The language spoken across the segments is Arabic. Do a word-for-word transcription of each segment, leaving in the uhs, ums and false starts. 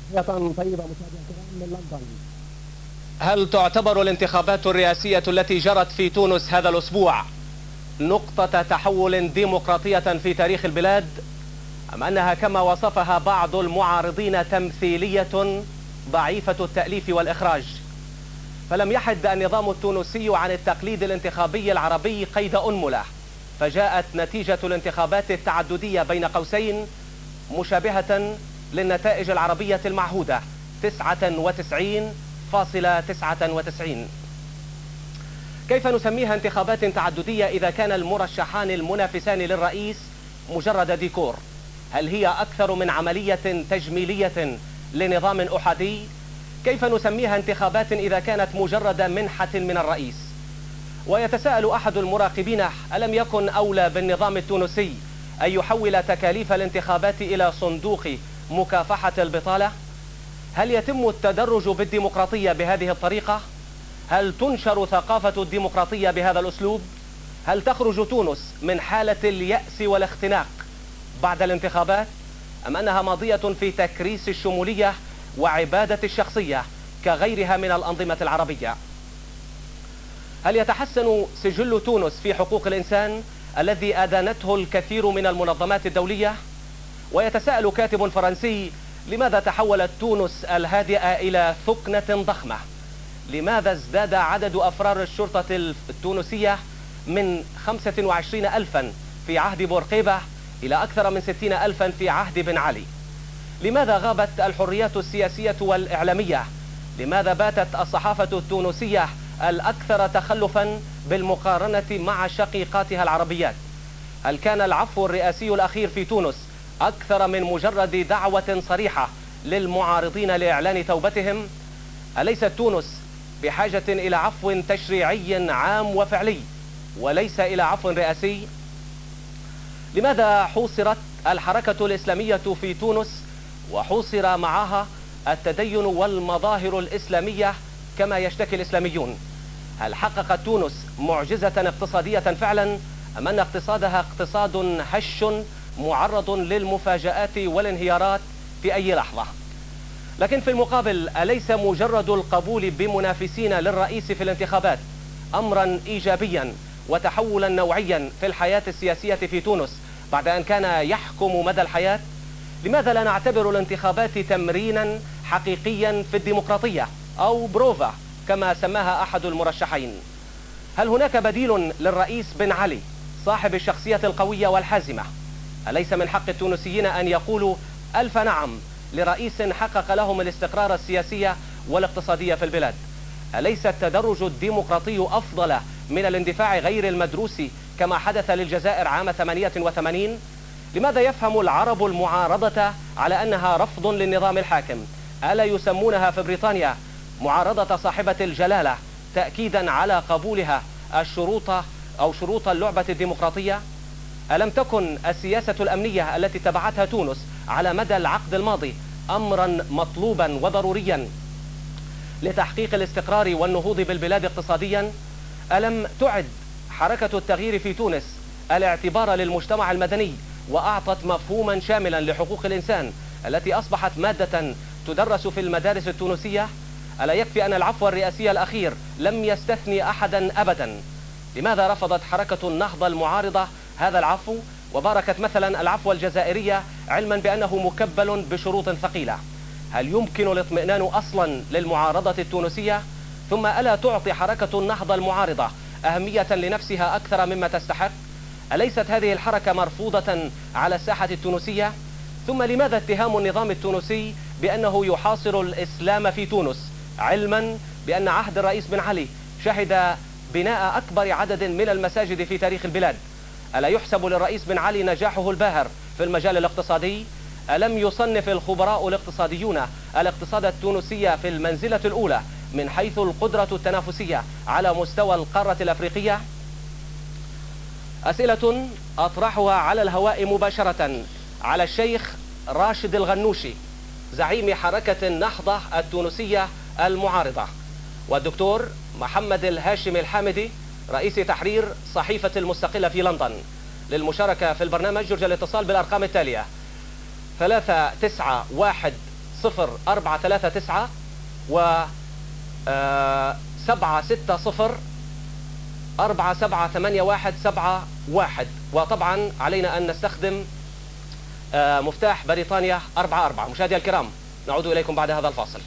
تحية طيبة مشاهدينا الكرام من لندن. هل تعتبر الانتخابات الرئاسية التي جرت في تونس هذا الأسبوع نقطة تحول ديمقراطية في تاريخ البلاد، أم أنها كما وصفها بعض المعارضين تمثيلية ضعيفة التأليف والإخراج؟ فلم يحد النظام التونسي عن التقليد الانتخابي العربي قيد أنملة، فجاءت نتيجة الانتخابات التعددية بين قوسين مشابهة للنتائج العربية المعهودة تسعة وتسعين فاصلة تسعة وتسعين. كيف نسميها انتخابات تعددية إذا كان المرشحان المنافسان للرئيس مجرد ديكور؟ هل هي أكثر من عملية تجميلية لنظام أحادي؟ كيف نسميها انتخابات إذا كانت مجرد منحة من الرئيس؟ ويتساءل أحد المراقبين: ألم يكن أولى بالنظام التونسي أن يحول تكاليف الانتخابات إلى صندوق مكافحة البطالة؟ هل يتم التدرج بالديمقراطية بهذه الطريقة؟ هل تنشر ثقافة الديمقراطية بهذا الأسلوب؟ هل تخرج تونس من حالة اليأس والاختناق بعد الانتخابات؟ أم أنها ماضية في تكريس الشمولية وعبادة الشخصية كغيرها من الأنظمة العربية؟ هل يتحسن سجل تونس في حقوق الإنسان الذي أدانته الكثير من المنظمات الدولية؟ ويتساءل كاتب فرنسي: لماذا تحولت تونس الهادئة إلى ثكنة ضخمة؟ لماذا ازداد عدد أفرار الشرطة التونسية من خمسة وعشرين ألفا في عهد بورقيبة إلى أكثر من ستين ألفا في عهد بن علي؟ لماذا غابت الحريات السياسية والإعلامية؟ لماذا باتت الصحافة التونسية الأكثر تخلفا بالمقارنة مع شقيقاتها العربيات؟ هل كان العفو الرئاسي الأخير في تونس أكثر من مجرد دعوة صريحة للمعارضين لإعلان توبتهم؟ أليست تونس بحاجة إلى عفو تشريعي عام وفعلي وليس إلى عفو رئاسي؟ لماذا حوصرت الحركة الإسلامية في تونس وحوصر معها التدين والمظاهر الإسلامية كما يشتكي الإسلاميون؟ هل حققت تونس معجزة اقتصادية فعلا، أم أن اقتصادها اقتصاد هش معرض للمفاجآت والانهيارات في أي لحظة؟ لكن في المقابل، أليس مجرد القبول بمنافسين للرئيس في الانتخابات أمرا إيجابيا وتحولا نوعيا في الحياة السياسية في تونس بعد أن كان يحكم مدى الحياة؟ لماذا لا نعتبر الانتخابات تمرينا حقيقيا في الديمقراطية أو بروفا كما سماها أحد المرشحين؟ هل هناك بديل للرئيس بن علي صاحب الشخصية القوية والحازمة؟ أليس من حق التونسيين أن يقولوا ألف نعم لرئيس حقق لهم الاستقرار السياسي والاقتصادي في البلاد؟ أليس التدرج الديمقراطي أفضل من الاندفاع غير المدروس كما حدث للجزائر عام ثمانية وثمانين؟ لماذا يفهم العرب المعارضة على أنها رفض للنظام الحاكم؟ ألا يسمونها في بريطانيا معارضة صاحبة الجلالة تأكيدا على قبولها الشروط أو شروط اللعبة الديمقراطية؟ ألم تكن السياسة الأمنية التي اتبعتها تونس على مدى العقد الماضي أمرا مطلوبا وضروريا لتحقيق الاستقرار والنهوض بالبلاد اقتصاديا؟ ألم تعد حركة التغيير في تونس الاعتبار للمجتمع المدني وأعطت مفهوما شاملا لحقوق الإنسان التي أصبحت مادة تدرس في المدارس التونسية؟ ألا يكفي أن العفو الرئاسي الأخير لم يستثني أحدا أبدا؟ لماذا رفضت حركة النهضة المعارضة هذا العفو وباركت مثلا العفو الجزائرية علما بأنه مكبل بشروط ثقيلة؟ هل يمكن الاطمئنان أصلا للمعارضة التونسية؟ ثم ألا تعطي حركة النهضة المعارضة أهمية لنفسها أكثر مما تستحق؟ أليست هذه الحركة مرفوضة على الساحة التونسية؟ ثم لماذا اتهام النظام التونسي بأنه يحاصر الإسلام في تونس علما بأن عهد الرئيس بن علي شهد بناء أكبر عدد من المساجد في تاريخ البلاد؟ ألا يحسب للرئيس بن علي نجاحه الباهر في المجال الاقتصادي؟ ألم يصنف الخبراء الاقتصاديون الاقتصاد التونسي في المنزلة الأولى من حيث القدرة التنافسية على مستوى القارة الأفريقية؟ أسئلة أطرحها على الهواء مباشرة على الشيخ راشد الغنوشي زعيم حركة النهضة التونسية المعارضة، والدكتور محمد الهاشمي الحامدي رئيس تحرير صحيفة المستقلة في لندن. للمشاركة في البرنامج يرجى الاتصال بالأرقام التالية: ثلاثة تسعة واحد صفر أربعة ثلاثة تسعة و سبعة ستة صفر أربعة سبعة ثمانية واحد سبعة واحد. وطبعا علينا أن نستخدم مفتاح بريطانيا أربعة أربعة. مشاهدي الكرام، نعود إليكم بعد هذا الفاصل.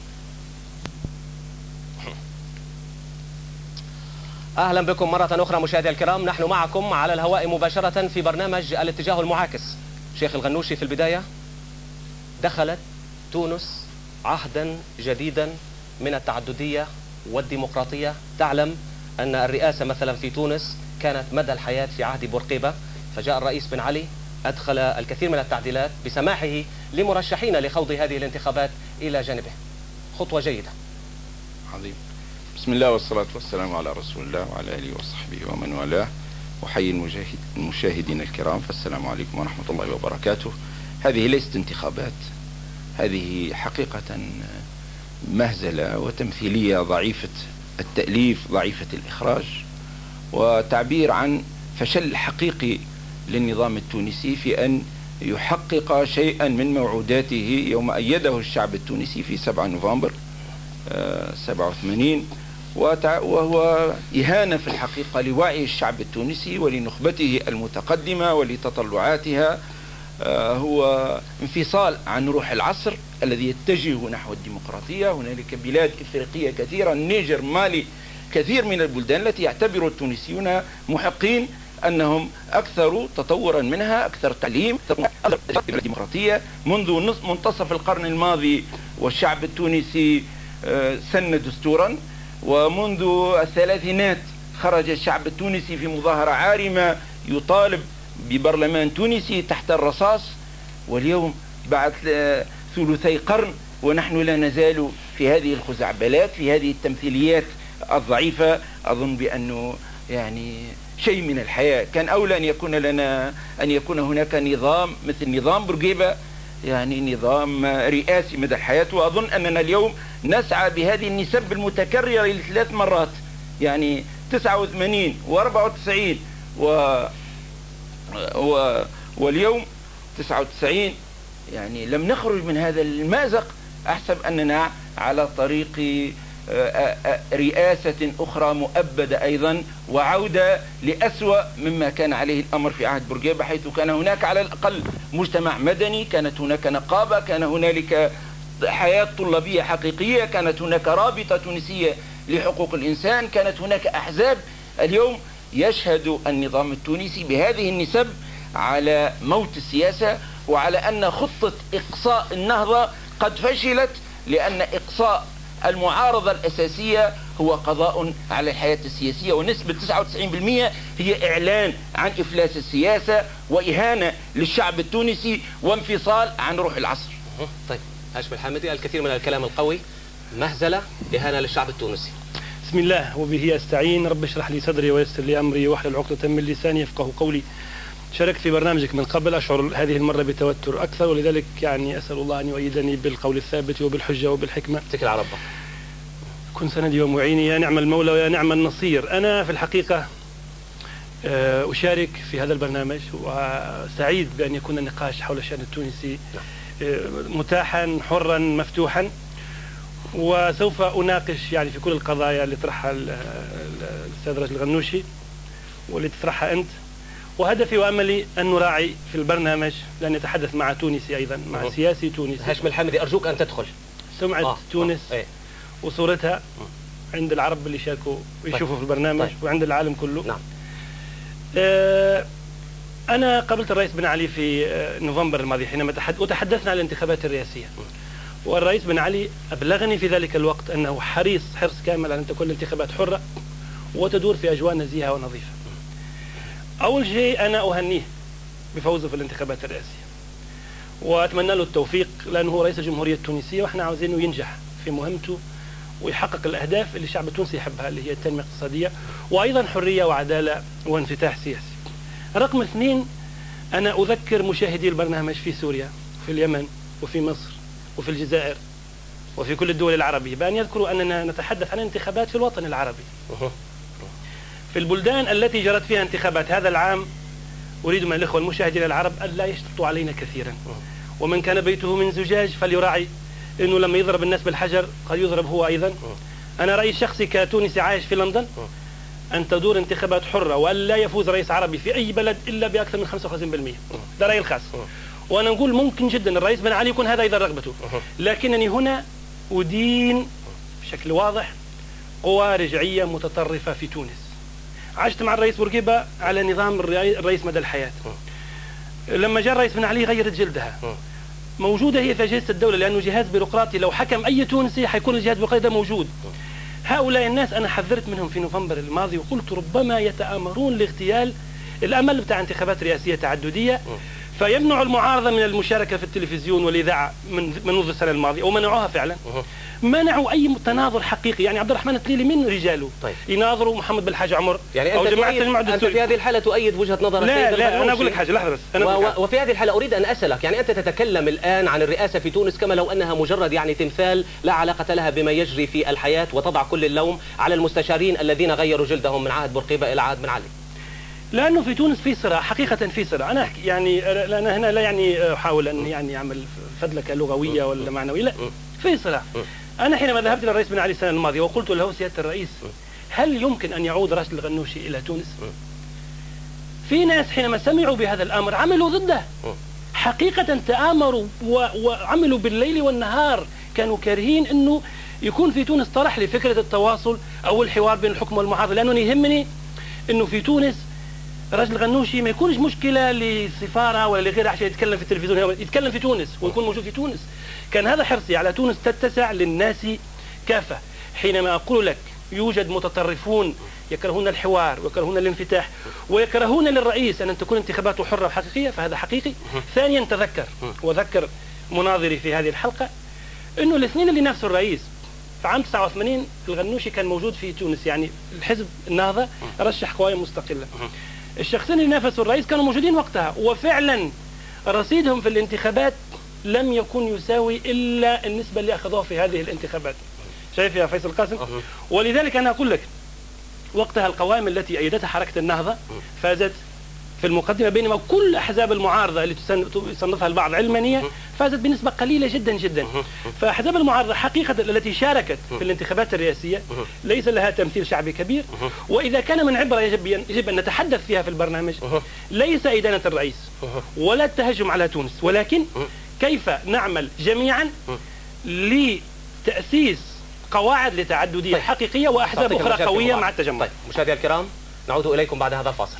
أهلا بكم مرة أخرى مشاهدي الكرام، نحن معكم على الهواء مباشرة في برنامج الاتجاه المعاكس. شيخ الغنوشي، في البداية دخلت تونس عهدا جديدا من التعددية والديمقراطية. تعلم أن الرئاسة مثلا في تونس كانت مدى الحياة في عهد بورقيبة، فجاء الرئيس بن علي أدخل الكثير من التعديلات بسماحه لمرشحين لخوض هذه الانتخابات إلى جانبه. خطوة جيدة. عظيم. بسم الله والصلاة والسلام على رسول الله وعلى آله وصحبه ومن والاه. أحيي المجاهد المشاهدين الكرام، فالسلام عليكم ورحمة الله وبركاته. هذه ليست انتخابات، هذه حقيقة مهزلة وتمثيلية ضعيفة التأليف ضعيفة الإخراج، وتعبير عن فشل حقيقي للنظام التونسي في أن يحقق شيئا من موعوداته يوم أيده الشعب التونسي في سبعة نوفمبر سبعة وثمانين، وهو إهانة في الحقيقة لوعي الشعب التونسي ولنخبته المتقدمة ولتطلعاتها. هو انفصال عن روح العصر الذي يتجه نحو الديمقراطية. هنالك بلاد إفريقية كثيرة، النيجر، مالي، كثير من البلدان التي يعتبر التونسيون محقين أنهم أكثر تطورا منها، أكثر تعليم، أكثر ديمقراطية. منذ منتصف القرن الماضي والشعب التونسي سن دستورا، ومنذ الثلاثينات خرج الشعب التونسي في مظاهرة عارمة يطالب ببرلمان تونسي تحت الرصاص، واليوم بعد ثلثي قرن ونحن لا نزال في هذه الخزعبلات، في هذه التمثيليات الضعيفة. أظن بأنه يعني شيء من الحياة كان أولى أن يكون لنا، أن يكون هناك نظام مثل نظام بورقيبة، يعني نظام رئاسي مدى الحياة. وأظن أننا اليوم نسعى بهذه النسب المتكررة لثلاث مرات، يعني تسعة وثمانين وأربعة وتسعين و... و... واليوم تسعة وتسعين. يعني لم نخرج من هذا المأزق. أحسب أننا على طريق رئاسة أخرى مؤبدة أيضا، وعودة لأسوأ مما كان عليه الأمر في عهد بورقيبة، حيث كان هناك على الأقل مجتمع مدني، كانت هناك نقابة، كان هنالك حياة طلابية حقيقية، كانت هناك رابطة تونسية لحقوق الإنسان، كانت هناك أحزاب. اليوم يشهد النظام التونسي بهذه النسب على موت السياسة، وعلى أن خطة إقصاء النهضة قد فشلت، لأن إقصاء المعارضة الأساسية هو قضاء على الحياة السياسية، ونسبة تسعة وتسعين بالمئة هي إعلان عن إفلاس السياسة وإهانة للشعب التونسي وانفصال عن روح العصر. طيب هاشم الحامدي، الكثير من الكلام القوي، مهزلة، إهانة للشعب التونسي. بسم الله وبه أستعين. رب اشرح لي صدري ويسر لي أمري واحلل عقدة من لساني يفقه قولي. شاركت في برنامجك من قبل، أشعر هذه المرة بتوتر أكثر، ولذلك يعني أسأل الله أن يؤيدني بالقول الثابت وبالحجة وبالحكمة. اتكل على ربك. كن سندي ومعيني، يا نعم المولى ويا نعم النصير. أنا في الحقيقة أشارك في هذا البرنامج، وسعيد بأن يكون النقاش حول الشأن التونسي متاحا حرا مفتوحا، وسوف أناقش يعني في كل القضايا اللي طرحها الأستاذ رجل الغنوشي واللي تطرحها أنت. وهدفي وأملي أن نراعي في البرنامج، لأن يتحدث مع تونسي أيضا، مع أه. سياسي تونسي. هاشم الحامدي، أرجوك أن تدخل. سمعة أه. تونس أه. أه. وصورتها أه. عند العرب اللي شاركوا ويشوفوا طيب. في البرنامج طيب. وعند العالم كله. نعم. آه أنا قابلت الرئيس بن علي في نوفمبر الماضي حينما تحدثنا عن الانتخابات الرئاسية، والرئيس بن علي أبلغني في ذلك الوقت أنه حريص حرص كامل على أن تكون الانتخابات حرة وتدور في أجواء نزيهة ونظيفة. أول شيء أنا أهنيه بفوزه في الانتخابات الرئاسية، وأتمنى له التوفيق، لأنه هو رئيس الجمهورية التونسية، وإحنا عاوزينه ينجح في مهمته ويحقق الأهداف اللي الشعب التونسي يحبها، اللي هي التنمية الاقتصادية وأيضا حرية وعدالة وانفتاح سياسي. رقم اثنين، أنا أذكر مشاهدي البرنامج في سوريا، في اليمن، وفي مصر، وفي الجزائر، وفي كل الدول العربية، بأن يذكروا أننا نتحدث عن انتخابات في الوطن العربي. في البلدان التي جرت فيها انتخابات هذا العام، أريد من الإخوة المشاهدين العرب أن لا يشتطوا علينا كثيرا، ومن كان بيته من زجاج فليراعي انه لما يضرب الناس بالحجر قد يضرب هو ايضا. انا رايي الشخصي كتونسي عايش في لندن ان تدور انتخابات حره وان لا يفوز رئيس عربي في اي بلد الا باكثر من خمسة وخمسين بالمئة. ده رايي الخاص. وانا نقول ممكن جدا الرئيس بن علي يكون هذا ايضا رغبته، لكنني هنا ادين بشكل واضح قوى رجعيه متطرفه في تونس. عشت مع الرئيس بورقيبه على نظام الرئيس مدى الحياه. لما جاء الرئيس بن علي غيرت جلدها. موجوده هي في اجهزه الدوله لانه جهاز بيروقراطي، لو حكم اي تونسي حيكون الجهاز البيروقراطي ده موجود. هؤلاء الناس انا حذرت منهم في نوفمبر الماضي وقلت ربما يتآمرون لاغتيال الامل بتاع انتخابات رئاسيه تعدديه، فيمنع المعارضه من المشاركه في التلفزيون والاذاعه من منذ السنه الماضيه، ومنعوها فعلا. منعوا اي تناظر حقيقي، يعني عبد الرحمن التليلي من رجاله طيب. يناظروا محمد بالحاج عمر يعني او جماعه التجمع الدستوري. انت في هذه الحاله تؤيد وجهه نظر لا لا انا اقول لك حاجه لحظه بس أنا و... وفي هذه الحاله اريد ان اسالك، يعني انت تتكلم الان عن الرئاسه في تونس كما لو انها مجرد يعني تمثال لا علاقه لها بما يجري في الحياه، وتضع كل اللوم على المستشارين الذين غيروا جلدهم من عهد بورقيبه الى عهد بن علي. لانه في تونس في صراع، حقيقه في صراع. انا يعني انا هنا لا يعني احاول ان يعني اعمل فدلكه لغويه ولا معنويه، لا في صراع. انا حينما ذهبت الى الرئيس بن علي السنه الماضيه وقلت له سياده الرئيس هل يمكن ان يعود راشد الغنوشي الى تونس؟ في ناس حينما سمعوا بهذا الامر عملوا ضده. حقيقه تآمروا وعملوا بالليل والنهار، كانوا كارهين انه يكون في تونس طرح لفكره التواصل او الحوار بين الحكم والمعارضه، لانه يهمني انه في تونس راشد الغنوشي ما يكونش مشكله لسفاره ولا لغيرها عشان يتكلم في التلفزيون، يتكلم في تونس ويكون موجود في تونس. كان هذا حرصي على تونس تتسع للناس كافه. حينما اقول لك يوجد متطرفون يكرهون الحوار ويكرهون الانفتاح ويكرهون للرئيس ان تكون انتخاباته حره وحقيقيه، فهذا حقيقي. ثانيا تذكر وذكر مناظري في هذه الحلقه انه الاثنين اللي نافسوا الرئيس في عام تسعة وثمانين الغنوشي كان موجود في تونس، يعني الحزب النهضه رشح قوائم مستقله. الشخصين اللي نافسوا الرئيس كانوا موجودين وقتها، وفعلا رصيدهم في الانتخابات لم يكن يساوي الا النسبه اللي اخذوها في هذه الانتخابات. شايف يا فيصل قاسم؟ ولذلك انا اقول لك وقتها القوائم التي ايدتها حركه النهضه فازت في المقدمه، بينما كل احزاب المعارضه اللي يصنفها البعض علمانيه فازت بنسبه قليله جدا جدا. فاحزاب المعارضه حقيقه التي شاركت في الانتخابات الرئاسيه ليس لها تمثيل شعبي كبير، واذا كان من عبره يجب يجب ان نتحدث فيها في البرنامج ليس ادانه الرئيس ولا التهجم على تونس، ولكن كيف نعمل جميعا لتاسيس قواعد لتعدديه طيب. حقيقيه واحزاب اخرى قويه مع التجمع. طيب مشاهدينا الكرام نعود اليكم بعد هذا الفاصل.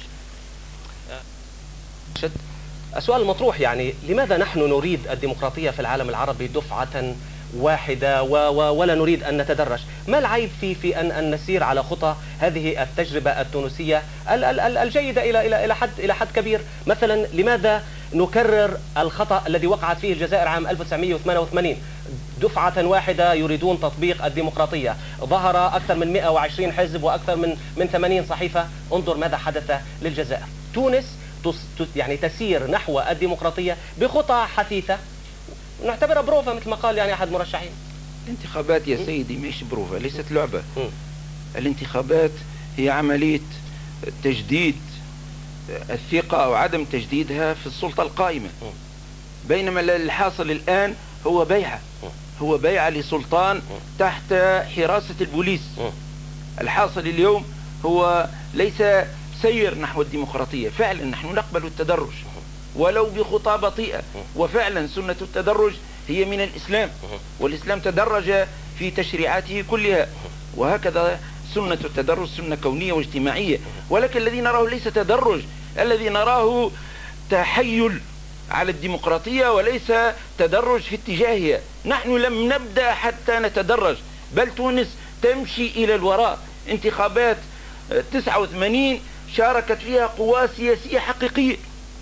السؤال المطروح يعني لماذا نحن نريد الديمقراطية في العالم العربي دفعة واحدة و و ولا نريد أن نتدرج؟ ما العيب في في أن أن نسير على خطى هذه التجربة التونسية الجيدة إلى إلى إلى حد إلى حد كبير؟ مثلا لماذا نكرر الخطأ الذي وقعت فيه الجزائر عام ألف وتسعمئة وثمانية وثمانين؟ دفعة واحدة يريدون تطبيق الديمقراطية، ظهر أكثر من مئة وعشرين حزب وأكثر من من ثمانين صحيفة. انظر ماذا حدث للجزائر. تونس يعني تسير نحو الديمقراطية بخطى حثيثة نعتبرها بروفة مثل ما قال يعني أحد المرشحين. الانتخابات يا سيدي مش بروفة، ليست لعبة. م. الانتخابات هي عملية تجديد الثقة أو عدم تجديدها في السلطة القائمة، م. بينما الحاصل الآن هو بيعة م. هو بيعة لسلطان م. تحت حراسة البوليس. م. الحاصل اليوم هو ليس سير نحو الديمقراطية. فعلا نحن نقبل التدرج ولو بخطى بطيئة، وفعلا سنة التدرج هي من الإسلام، والإسلام تدرج في تشريعاته كلها، وهكذا سنة التدرج سنة كونية واجتماعية. ولكن الذي نراه ليس تدرج، الذي نراه تحيل على الديمقراطية وليس تدرج في اتجاهها. نحن لم نبدأ حتى نتدرج، بل تونس تمشي إلى الوراء. انتخابات تسعة وثمانين شاركت فيها قوى سياسية حقيقية،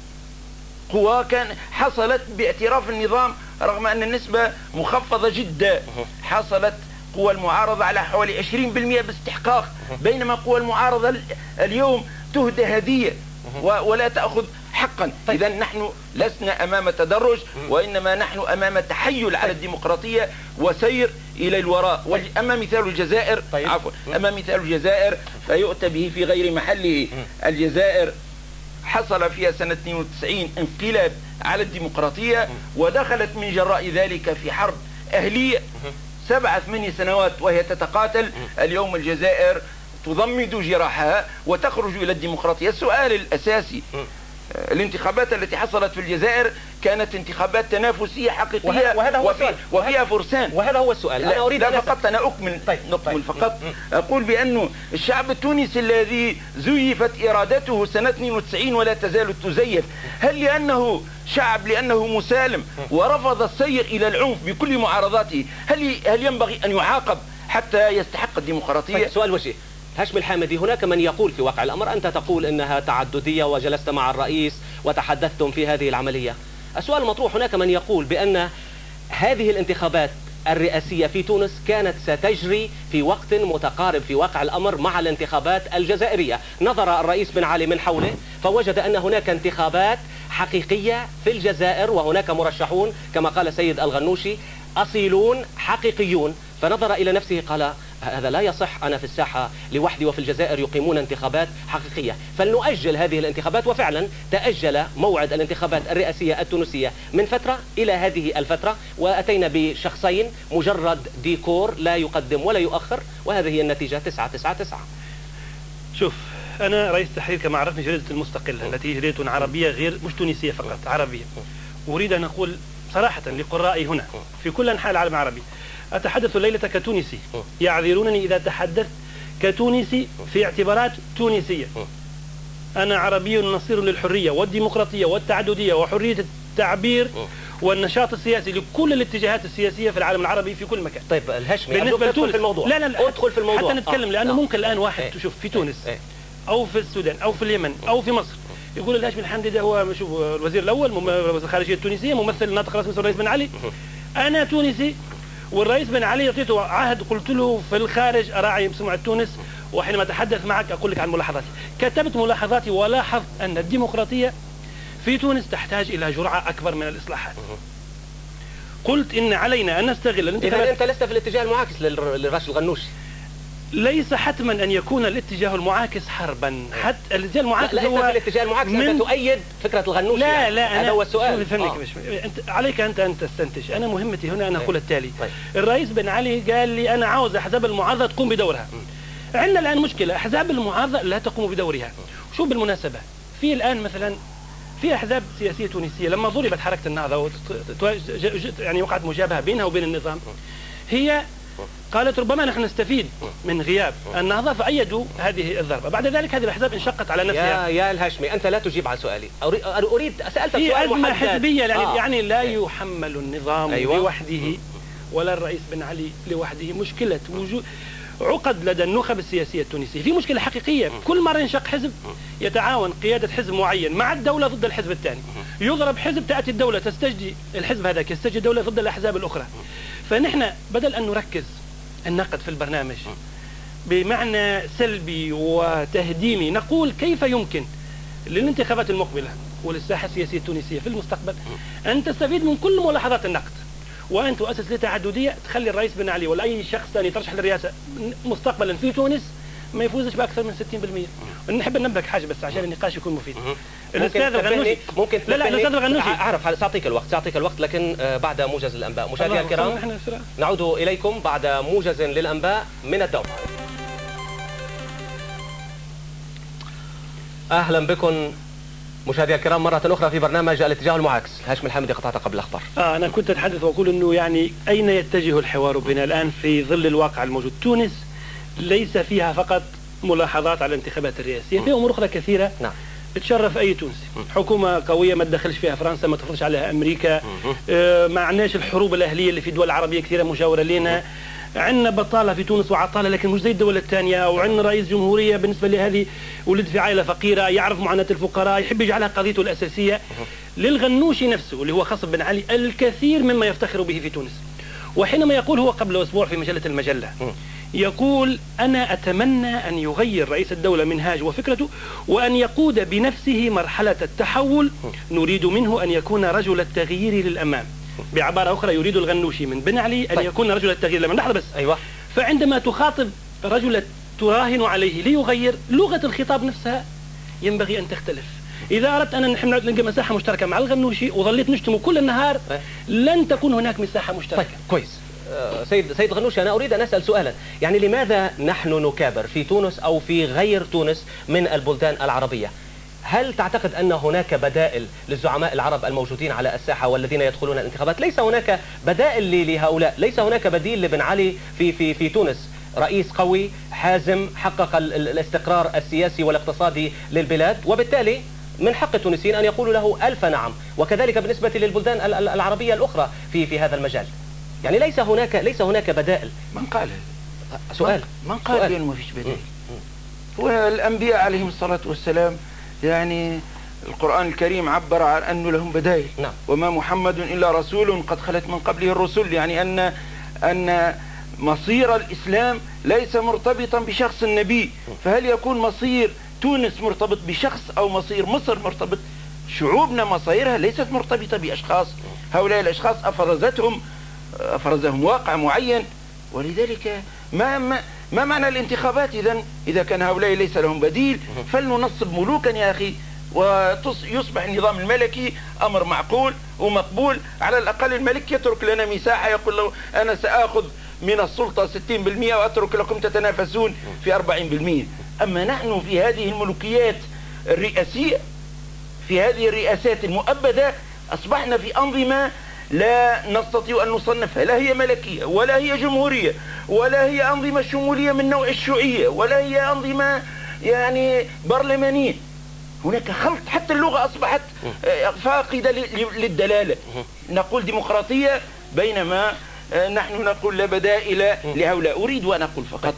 قوى كان حصلت باعتراف النظام رغم أن النسبة مخفضة جدا. حصلت قوى المعارضة على حوالي عشرين بالمئة باستحقاق، بينما قوى المعارضة اليوم تهدى هدية ولا تأخذ حقا. إذا نحن لسنا أمام تدرج، وإنما نحن أمام تحيل على الديمقراطية وسير إلى الوراء. أما مثال الجزائر عفوا أما مثال الجزائر فيؤتى به في غير محله. الجزائر حصل فيها سنة اثنين وتسعين انقلاب على الديمقراطية، ودخلت من جراء ذلك في حرب أهلية سبع ثمانية سنوات وهي تتقاتل. اليوم الجزائر تضمد جراحها وتخرج إلى الديمقراطية. السؤال الأساسي، الانتخابات التي حصلت في الجزائر كانت انتخابات تنافسية حقيقية وهذا, وهذا هو وفي وفيها فرسان. وهذا هو السؤال. أنا أريد لا فقط أنا أكمل طيب. نكمل طيب. فقط أقول بأنه الشعب التونسي الذي زيفت إرادته سنة اثنين وتسعين ولا تزال تزيف، هل لأنه شعب لأنه مسالم ورفض السير إلى العنف بكل معارضاته، هل هل ينبغي أن يعاقب حتى يستحق الديمقراطية؟ طيب. سؤال وجيه. هاشم الحامدي، هناك من يقول في واقع الأمر، أنت تقول إنها تعددية وجلست مع الرئيس وتحدثتم في هذه العملية. السؤال المطروح، هناك من يقول بأن هذه الانتخابات الرئاسية في تونس كانت ستجري في وقت متقارب في واقع الأمر مع الانتخابات الجزائرية. نظر الرئيس بن علي من حوله فوجد أن هناك انتخابات حقيقية في الجزائر وهناك مرشحون كما قال سيد الغنوشي أصيلون حقيقيون، فنظر إلى نفسه قال هذا لا يصح، أنا في الساحة لوحدي وفي الجزائر يقيمون انتخابات حقيقية، فلنؤجل هذه الانتخابات. وفعلا تأجل موعد الانتخابات الرئاسية التونسية من فترة إلى هذه الفترة، وأتينا بشخصين مجرد ديكور لا يقدم ولا يؤخر، وهذه هي النتيجة تسعة تسعة تسعة. شوف، أنا رئيس تحرير كما عرفني جريدة المستقلة التي جريدة عربية غير مش تونسية فقط، عربية. أريد أن أقول صراحة لقرائي هنا في كل أنحاء العالم العربي، أتحدث الليلة كتونسي، يعذرونني إذا تحدثت كتونسي في اعتبارات تونسية. أنا عربي نصير للحرية والديمقراطية والتعددية وحرية التعبير والنشاط السياسي لكل الاتجاهات السياسية في العالم العربي في كل مكان. طيب الهشمي، بالنسبة لتونس في الموضوع. لا لا لا ادخل في الموضوع حتى نتكلم آه. لأنه آه. ممكن الآن واحد ايه. شوف في تونس ايه. أو في السودان أو في اليمن أو في مصر يقول الهاشمي الحمدي ده هو شوف الوزير الأول وزير الخارجية التونسية ممثل ناطق رسمي الرئيس بن علي. أنا تونسي والرئيس بن علي اعطيته عهد، قلت له في الخارج أراعي سمعة تونس، وحينما أتحدث معك أقول لك عن ملاحظاتي. كتبت ملاحظاتي ولاحظت أن الديمقراطية في تونس تحتاج إلى جرعة أكبر من الإصلاحات. قلت إن علينا أن نستغل الانتخابات. إذا أنت لست في الاتجاه المعاكس للراشد الغنوشي. ليس حتما أن يكون الاتجاه المعاكس حربا، حتى الاتجاه المعاكس لا، هو لا، في الاتجاه المعاكس من... أنت تؤيد فكرة الغنوشي. لا يعني. لا هذا هو السؤال. آه. أنت عليك أنت أن تستنتج، أنا مهمتي هنا أن أقول التالي. طيب. الرئيس بن علي قال لي أنا عاوز أحزاب المعارضة تقوم بدورها. عندنا الآن مشكلة، أحزاب المعارضة لا تقوم بدورها. شو بالمناسبة في الآن مثلا في أحزاب سياسية تونسية لما ضربت حركة النهضة يعني وقعت مجابهة بينها وبين النظام، هي قالت ربما نحن نستفيد من غياب النهضة فأيدوا هذه الضربة. بعد ذلك هذه الأحزاب انشقت على نفسها. يا يا الهاشمي، أنت لا تجيب على سؤالي. أريد, أريد سألتك في سؤال أزمة محدد. حزبية يعني, آه. يعني لا يحمل النظام أيوة. لوحده ولا الرئيس بن علي لوحده. مشكلة وجود عقد لدى النخب السياسية التونسية، في مشكلة حقيقية. كل مرة ينشق حزب يتعاون قيادة حزب معين مع الدولة ضد الحزب الثاني، يضرب حزب تأتي الدولة تستجدي الحزب هذاك يستجدي الدولة ضد الأحزاب الأخرى. فنحن بدل أن نركز النقد في البرنامج بمعنى سلبي وتهديمي، نقول كيف يمكن للانتخابات المقبلة وللساحة السياسية التونسية في المستقبل أن تستفيد من كل ملاحظات النقد، وأن تؤسس لتعددية تخلي الرئيس بن علي ولا أي شخص ثاني يترشح للرئاسة مستقبلا في تونس ما يفوزش بأكثر من ستين بالمئة. نحب ننبهك حاجة بس عشان النقاش يكون مفيد. الأستاذ الغنوشي ممكن لا لا الأستاذ الغنوشي أعرف سأعطيك الوقت سأعطيك الوقت لكن بعد موجز الأنباء. مشاهدينا الكرام نعود إليكم بعد موجز للأنباء من الدوحة. أهلا بكم مشاهدينا الكرام مرة أخرى في برنامج الاتجاه المعاكس. هاشم الحامدي قطعت قبل الأخبار. آه أنا كنت أتحدث وأقول أنه يعني أين يتجه الحوار بنا الآن في ظل الواقع الموجود. تونس ليس فيها فقط ملاحظات على الانتخابات الرئاسية، في أمور أخرى كثيرة نعم. تشرف أي تونسي. حكومة قوية ما تدخلش فيها فرنسا، ما تفرضش عليها أمريكا، آه ما عندناش الحروب الأهلية اللي في دول عربية كثيرة مجاورة لنا. عندنا بطالة في تونس وعطالة لكن مش زي الدول الثانية، وعندنا رئيس جمهورية بالنسبة لهذه ولد في عائلة فقيرة يعرف معاناة الفقراء، يحب يجعلها قضيته الأساسية. للغنوشي نفسه اللي هو خصب بن علي الكثير مما يفتخر به في تونس، وحينما يقول هو قبل أسبوع في مجلة المجلة يقول أنا أتمنى أن يغير رئيس الدولة منهاج وفكرته وأن يقود بنفسه مرحلة التحول، نريد منه أن يكون رجل التغيير للأمام. بعبارة أخرى يريد الغنوشي من بن علي أن طيب. يكون رجل التغيير للأمام. لحظة بس. أيوة. فعندما تخاطب رجل تراهن عليه ليغير، لغة الخطاب نفسها ينبغي أن تختلف. إذا أردت أن نحن نلقى مساحة مشتركة مع الغنوشي وظليت نشتمه كل النهار لن تكون هناك مساحة مشتركة. طيب كويس. سيد سيد غنوشي، أنا أريد أن أسأل سؤالا، يعني لماذا نحن نكابر في تونس أو في غير تونس من البلدان العربية؟ هل تعتقد أن هناك بدائل للزعماء العرب الموجودين على الساحة والذين يدخلون الانتخابات؟ ليس هناك بدائل لهؤلاء، ليس هناك بديل لبن علي في في في تونس، رئيس قوي حازم حقق الاستقرار السياسي والاقتصادي للبلاد، وبالتالي من حق التونسيين أن يقولوا له ألف نعم، وكذلك بالنسبة للبلدان العربية الأخرى في في هذا المجال. يعني ليس هناك ليس هناك بدائل. من قال؟ سؤال. من قال بأنه ما فيش بدائل؟ والأنبياء عليهم الصلاة والسلام يعني القرآن الكريم عبر عن أنه لهم بدائل. نعم. وما محمد إلا رسول قد خلت من قبله الرسل، يعني أن أن مصير الإسلام ليس مرتبطا بشخص النبي. فهل يكون مصير تونس مرتبط بشخص أو مصير مصر مرتبط؟ شعوبنا مصيرها ليست مرتبطة بأشخاص. هؤلاء الأشخاص أفرزتهم أفرزهم واقع معين، ولذلك ما ما ما معنى الانتخابات إذن إذا كان هؤلاء ليس لهم بديل؟ فلننصب ملوكا يا أخي، ويصبح النظام الملكي أمر معقول ومقبول. على الأقل الملك يترك لنا مساحة، يقول له أنا سأخذ من السلطة ستين بالمئة وأترك لكم تتنافسون في أربعين بالمئة. أما نحن في هذه الملوكيات الرئاسية، في هذه الرئاسات المؤبدة، أصبحنا في أنظمة لا نستطيع أن نصنفها، لا هي ملكية ولا هي جمهورية ولا هي أنظمة شمولية من نوع الشيوعية ولا هي أنظمة يعني برلمانية. هناك خلط، حتى اللغة أصبحت فاقدة للدلالة. نقول ديمقراطية بينما نحن نقول لا بدائل لهؤلاء. أريد أن أقول فقط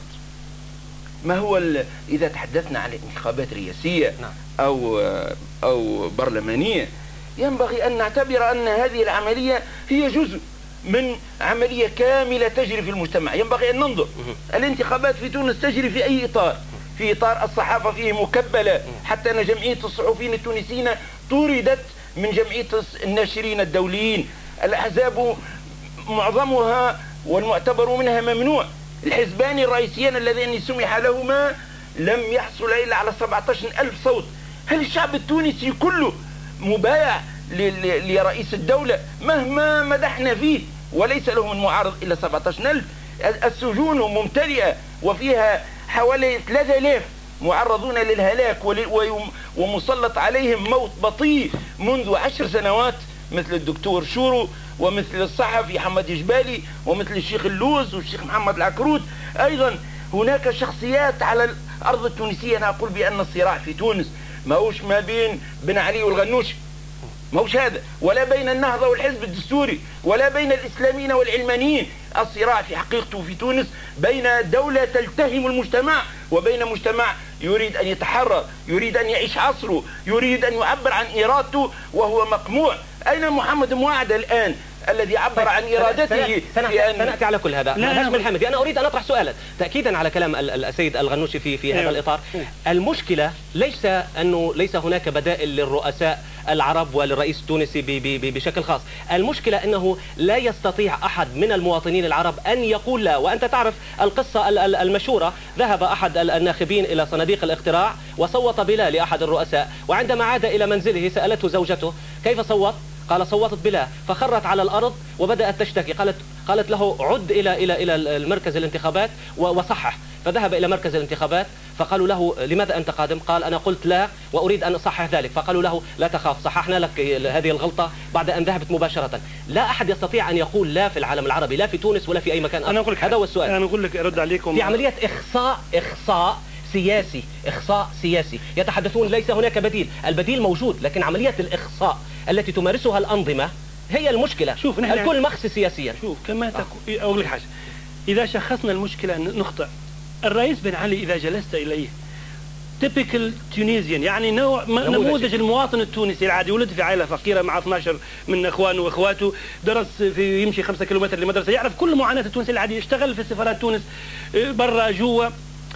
ما هو إذا تحدثنا عن انتخابات رئاسية أو أو برلمانية، ينبغي أن نعتبر أن هذه العملية هي جزء من عملية كاملة تجري في المجتمع. ينبغي أن ننظر الانتخابات في تونس تجري في أي إطار؟ في إطار الصحافة فيه مكبلة، حتى أن جمعية الصحفيين التونسيين طردت من جمعية الناشرين الدوليين. الأحزاب معظمها والمعتبر منها ممنوع. الحزبان الرئيسيان اللذين سمح لهما لم يحصل إلا على سبعة عشر ألف صوت. هل الشعب التونسي كله مبايع لرئيس الدولة مهما مدحنا فيه وليس له من معارض إلا سبعة عشر ألف؟ السجون ممتلئة وفيها حوالي ثلاثة آلاف معرضون للهلاك ومسلط عليهم موت بطيء منذ عشر سنوات، مثل الدكتور شورو ومثل الصحفي حمد جبالي ومثل الشيخ اللوز والشيخ محمد العكروت. أيضا هناك شخصيات على الأرض التونسية. أنا أقول بأن الصراع في تونس ما هوش ما بين بن علي والغنوشي، ما هوش هذا، ولا بين النهضة والحزب الدستوري، ولا بين الإسلاميين والعلمانيين. الصراع في حقيقته في تونس بين دولة تلتهم المجتمع وبين مجتمع يريد أن يتحرر، يريد أن يعيش عصره، يريد أن يعبر عن إرادته وهو مقموع. أين محمد موعد الآن الذي عبر عن إرادته؟ سنأتي على كل هذا. هاشم الحامدي، أنا أريد أن أطرح سؤالا تأكيدا على كلام السيد الغنوشي في في هذا الإطار. المشكلة ليس أنه ليس هناك بدائل للرؤساء العرب وللرئيس التونسي بشكل خاص. المشكلة أنه لا يستطيع أحد من المواطنين العرب أن يقول لا. وأنت تعرف القصة المشهورة، ذهب أحد الناخبين إلى صناديق الاقتراع وصوت بلا لأحد الرؤساء، وعندما عاد إلى منزله سألته زوجته كيف صوت؟ قال صوتت بلا، فخرت على الأرض وبدأت تشتكي. قالت قالت له عد إلى إلى إلى المركز الانتخابات وصحح. فذهب إلى مركز الانتخابات فقالوا له لماذا أنت قادم؟ قال أنا قلت لا وأريد أن أصحح ذلك. فقالوا له لا تخاف، صححنا لك هذه الغلطة بعد أن ذهبت مباشرة. لا أحد يستطيع أن يقول لا في العالم العربي، لا في تونس ولا في أي مكان آخر. أنا أقول لك هذا هو السؤال. أنا أقول لك أرد عليكم في عملية إخصاء إخصاء سياسي، إخصاء سياسي. يتحدثون ليس هناك بديل، البديل موجود، لكن عملية الإخصاء التي تمارسها الأنظمة هي المشكلة. شوف نحن الكل مخصي سياسيا. شوف كما تكون. أقول لك حاجة، إذا شخصنا المشكلة نخطئ. الرئيس بن علي إذا جلست إليه تيبيكال تونيزيان، يعني نوع نموذج المواطن التونسي العادي، ولد في عائلة فقيرة مع اثني عشر من إخوانه وإخواته، درس في يمشي خمسة كيلومتر لمدرسة، يعرف كل معاناة التونسي العادي، يشتغل في سفارات تونس برا جوا.